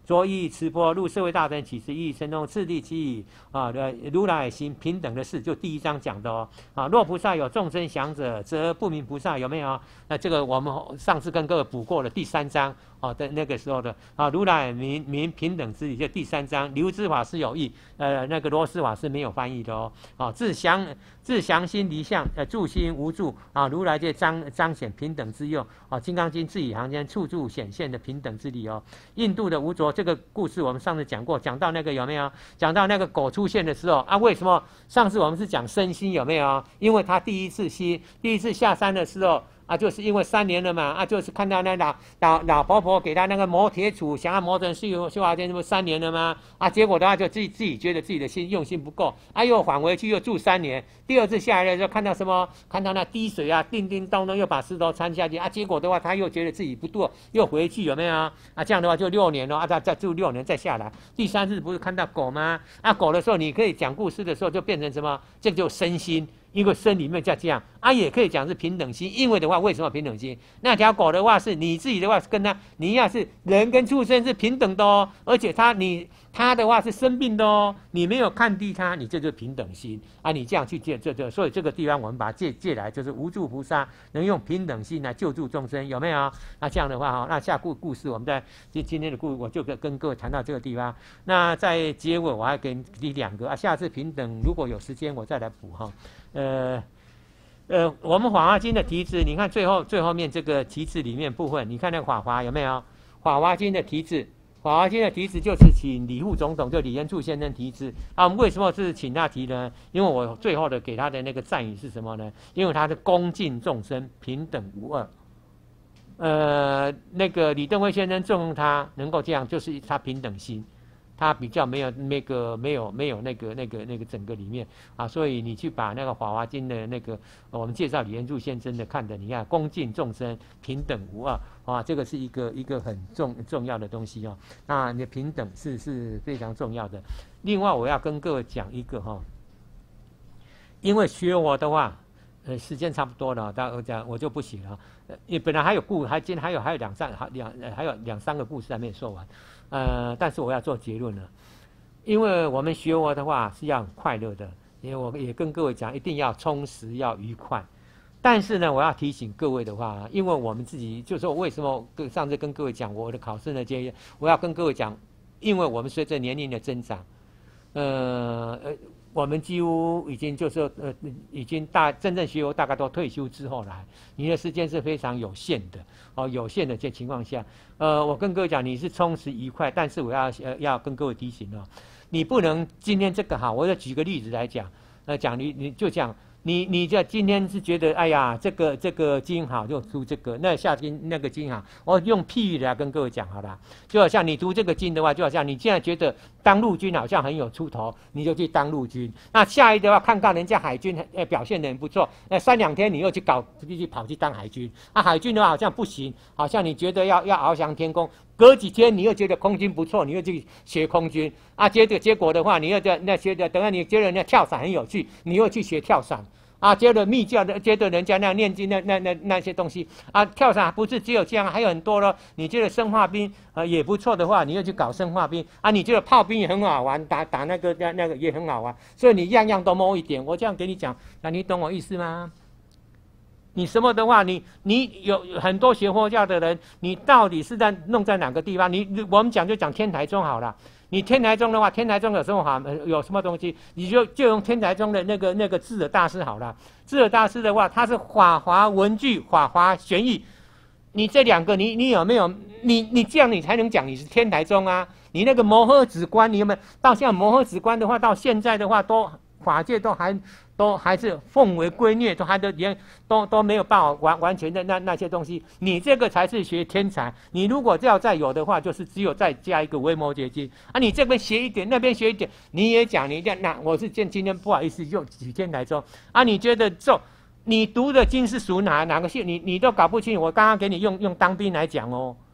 着意持钵，入社会大乘，起时意义神通，次第其已啊！如来行平等的事，就第一章讲的哦。啊，若菩萨有众生想者，则不明菩萨有没有？那这个我们上次跟各位补过了第三章哦的那个时候的啊，如来明明平等之理，就第三章。刘知法师有译，呃，那个罗斯法师没有翻译的哦。啊，自详自详心离相，呃，住心无住啊，如来就彰彰显平等之用啊，《金刚经》字里行间处处显现的平等之理哦。印度的无着这个故事我们上次讲过，讲到那个有没有？讲到那个狗出现的时候啊，为什么上次我们是讲身心有没有？因为他第一次吸，第一次下山的时候啊，就是因为三年了嘛，啊，就是看到那老老老婆婆给他那个磨铁杵，想要磨成绣绣花针，这不三年了吗？啊，结果的话就自己自己觉得自己的心用心不够，啊，又返回去又住三年。第二次下来的时候看到什么？看到那滴水啊，叮叮咚咚又把石头掺下去啊，结果的话他又觉得自己不对，又回去有没有？啊，这样的话就六年了啊，再再住六年再下来。第三次不是看到狗吗？啊，狗的时候你可以讲故事的时候就变成什么？这就身心。一个身里面叫这样啊，也可以讲是平等心。因为的话，为什么平等心？那条狗的话是你自己的话是跟它，你要是人跟畜生是平等的哦，而且它你它的话是生病的哦，你没有看低它，你这就是平等心啊。你这样去借这这，所以这个地方我们把它借借来，就是无住菩萨能用平等心来救助众生，有没有？那这样的话哈，那下故故事我们在今今天的故事我就跟跟各位谈到这个地方。那在结尾我还给你两个啊，下次平等如果有时间我再来补哈。呃，呃，我们《法华经》的题字，你看最后最后面这个题字里面部分，你看那个法华有没有？《法华经》的题字，《法华经》的题字就是请李护总统，就李延处先生题字。啊，我们为什么是请他题呢？因为我最后的给他的那个赞语是什么呢？因为他是恭敬众生，平等无二。呃，那个李登辉先生纵容他能够这样，就是他平等心。他比较没有那个没有没有那个那个那个整个里面啊，所以你去把那个《法华经》的那个我们介绍李延柱先生的看的，你看恭敬众生，平等无二啊，这个是一个一个很重重要的东西哦。那你平等是是非常重要的。另外，我要跟各位讲一个哈、哦，因为学我的话，呃，时间差不多了，大家我就不写了。呃，也本来还有故，还今还有还有两三还两还有两三个故事还没有说完。呃，但是我要做结论了，因为我们学佛的话是要很快乐的，因为我也跟各位讲，一定要充实，要愉快。但是呢，我要提醒各位的话，因为我们自己就说为什么上次跟各位讲我的考试呢？这我要跟各位讲，因为我们随着年龄的增长，呃呃，我们几乎已经就是呃，已经大真正学佛大概都退休之后来，你的时间是非常有限的哦，有限的这情况下，呃，我跟各位讲，你是充实愉快，但是我要呃要跟各位提醒哦，你不能今天这个哈，我要举个例子来讲，呃，讲你你就讲。你你这今天是觉得哎呀，这个这个经好就读这个，那下经那个经好，我用譬喻来跟各位讲好了。就好像你读这个经的话，就好像你现在觉得当陆军好像很有出头，你就去当陆军。那下一的话，看看人家海军呃表现得很不错，那三两天你又去搞，就去跑去当海军。啊，海军的话好像不行，好像你觉得要要翱翔天空。隔几天你又觉得空军不错，你又去学空军啊，接着结果的话，你又在那些的，等下你觉得人家跳伞很有趣，你又去学跳伞啊，接着密教的，接着人家那念经那那那那些东西啊，跳伞不是只有这样，还有很多咯。你觉得生化兵啊也不错的话，你又去搞生化兵啊，你觉得炮兵也很好玩，打打那个那那个也很好玩，所以你样样都摸一点。我这样给你讲，那你懂我意思吗？你什么的话，你你有很多学佛教的人，你到底是在弄在哪个地方？你我们讲就讲天台宗好了。你天台宗的话，天台宗有什么好？有什么东西？你就就用天台宗的那个那个智者大师好了。智者大师的话，他是法华文具、法华玄义。你这两个，你你有没有？你你这样你才能讲你是天台宗啊？你那个摩诃止观，你有没有？到现在摩诃止观的话，到现在的话都法界都还。都还是奉为圭臬，都还都连都都没有办法完完全的那那些东西，你这个才是学天才。你如果要再有的话，就是只有再加一个维摩诘经啊，你这边学一点，那边学一点，你也讲你这那我是今今天不好意思就举天台宗啊，你觉得就你读的经是属哪哪个系，你你都搞不清。我刚刚给你用用当兵来讲哦。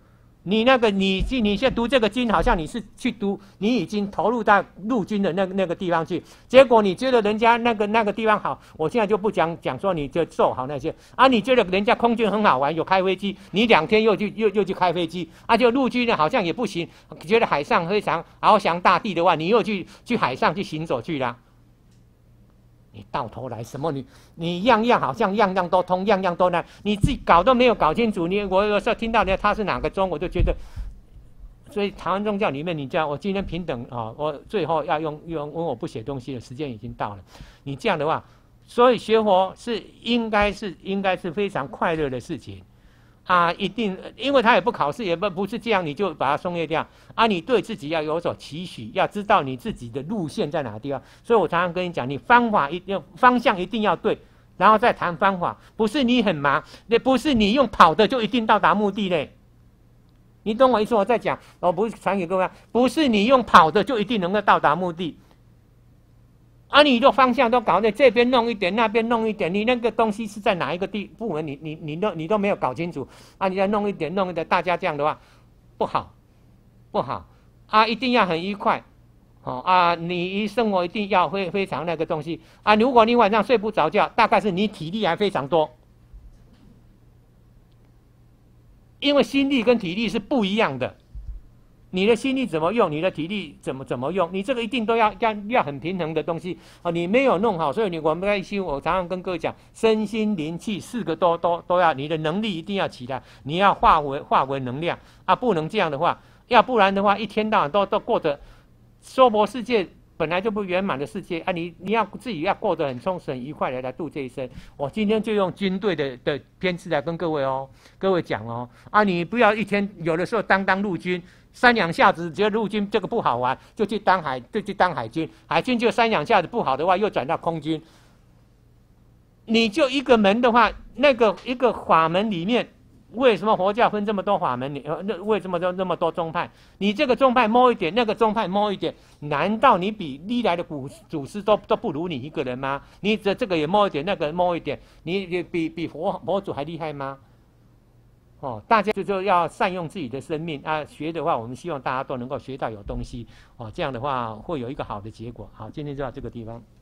你那个你去你现在读这个经，好像你是去读，你已经投入到陆军的那个那个地方去，结果你觉得人家那个那个地方好，我现在就不讲讲说你就做好那些啊，你觉得人家空军很好玩，有开飞机，你两天又去又又去开飞机，啊，就陆军呢好像也不行，觉得海上非常翱翔大地的话，你又去去海上去行走去了。你到头来什么你你样样好像样样都通，样样都那，你自己搞都没有搞清楚。你我有时候听到呢他是哪个宗，我就觉得，所以台湾宗教里面，你这样，我今天平等啊，我最后要用用，因为我不写东西了，时间已经到了。你这样的话，所以学佛是应该是应该是非常快乐的事情。啊，一定，因为他也不考试，也不不是这样，你就把它松懈掉啊！你对自己要有所期许，要知道你自己的路线在哪个地方。所以我常常跟你讲，你方法一定方向一定要对，然后再谈方法。不是你很忙，也不是你用跑的就一定到达目的嘞。你懂我意思？我在讲，我不是传给各位，不是你用跑的就一定能够到达目的。啊，你的方向都搞对，这边弄一点，那边弄一点，你那个东西是在哪一个地部门？你你你都你都没有搞清楚啊！你再弄一点，弄一点，大家这样的话不好，不好啊！一定要很愉快，哦啊！你一生活一定要非非常那个东西啊！如果你晚上睡不着觉，大概是你体力还非常多，因为心力跟体力是不一样的。你的心力怎么用，你的体力怎么怎么用，你这个一定都要要要很平衡的东西啊！你没有弄好，所以你我们在一起，我常常跟各位讲，身心灵气四个都都都要，你的能力一定要起来，你要化为化为能量啊！不能这样的话，要不然的话，一天到晚都都过着娑婆世界本来就不圆满的世界啊！你你要自己要过得很充实、很愉快的来度这一生。我今天就用军队的的编制来跟各位哦，各位讲哦啊！你不要一天有的时候当当陆军。三两下子觉得陆军这个不好玩，就去当海，就去当海军。海军就三两下子不好的话，又转到空军。你就一个门的话，那个一个法门里面，为什么佛教分这么多法门？你那为什么都那么多宗派？你这个宗派摸一点，那个宗派摸一点，难道你比历来的古祖师都都不如你一个人吗？你这这个也摸一点，那个摸一点，你你比比佛佛祖还厉害吗？哦，大家就就要善用自己的生命啊！学的话，我们希望大家都能够学到有东西哦，这样的话会有一个好的结果。好，今天就到这个地方。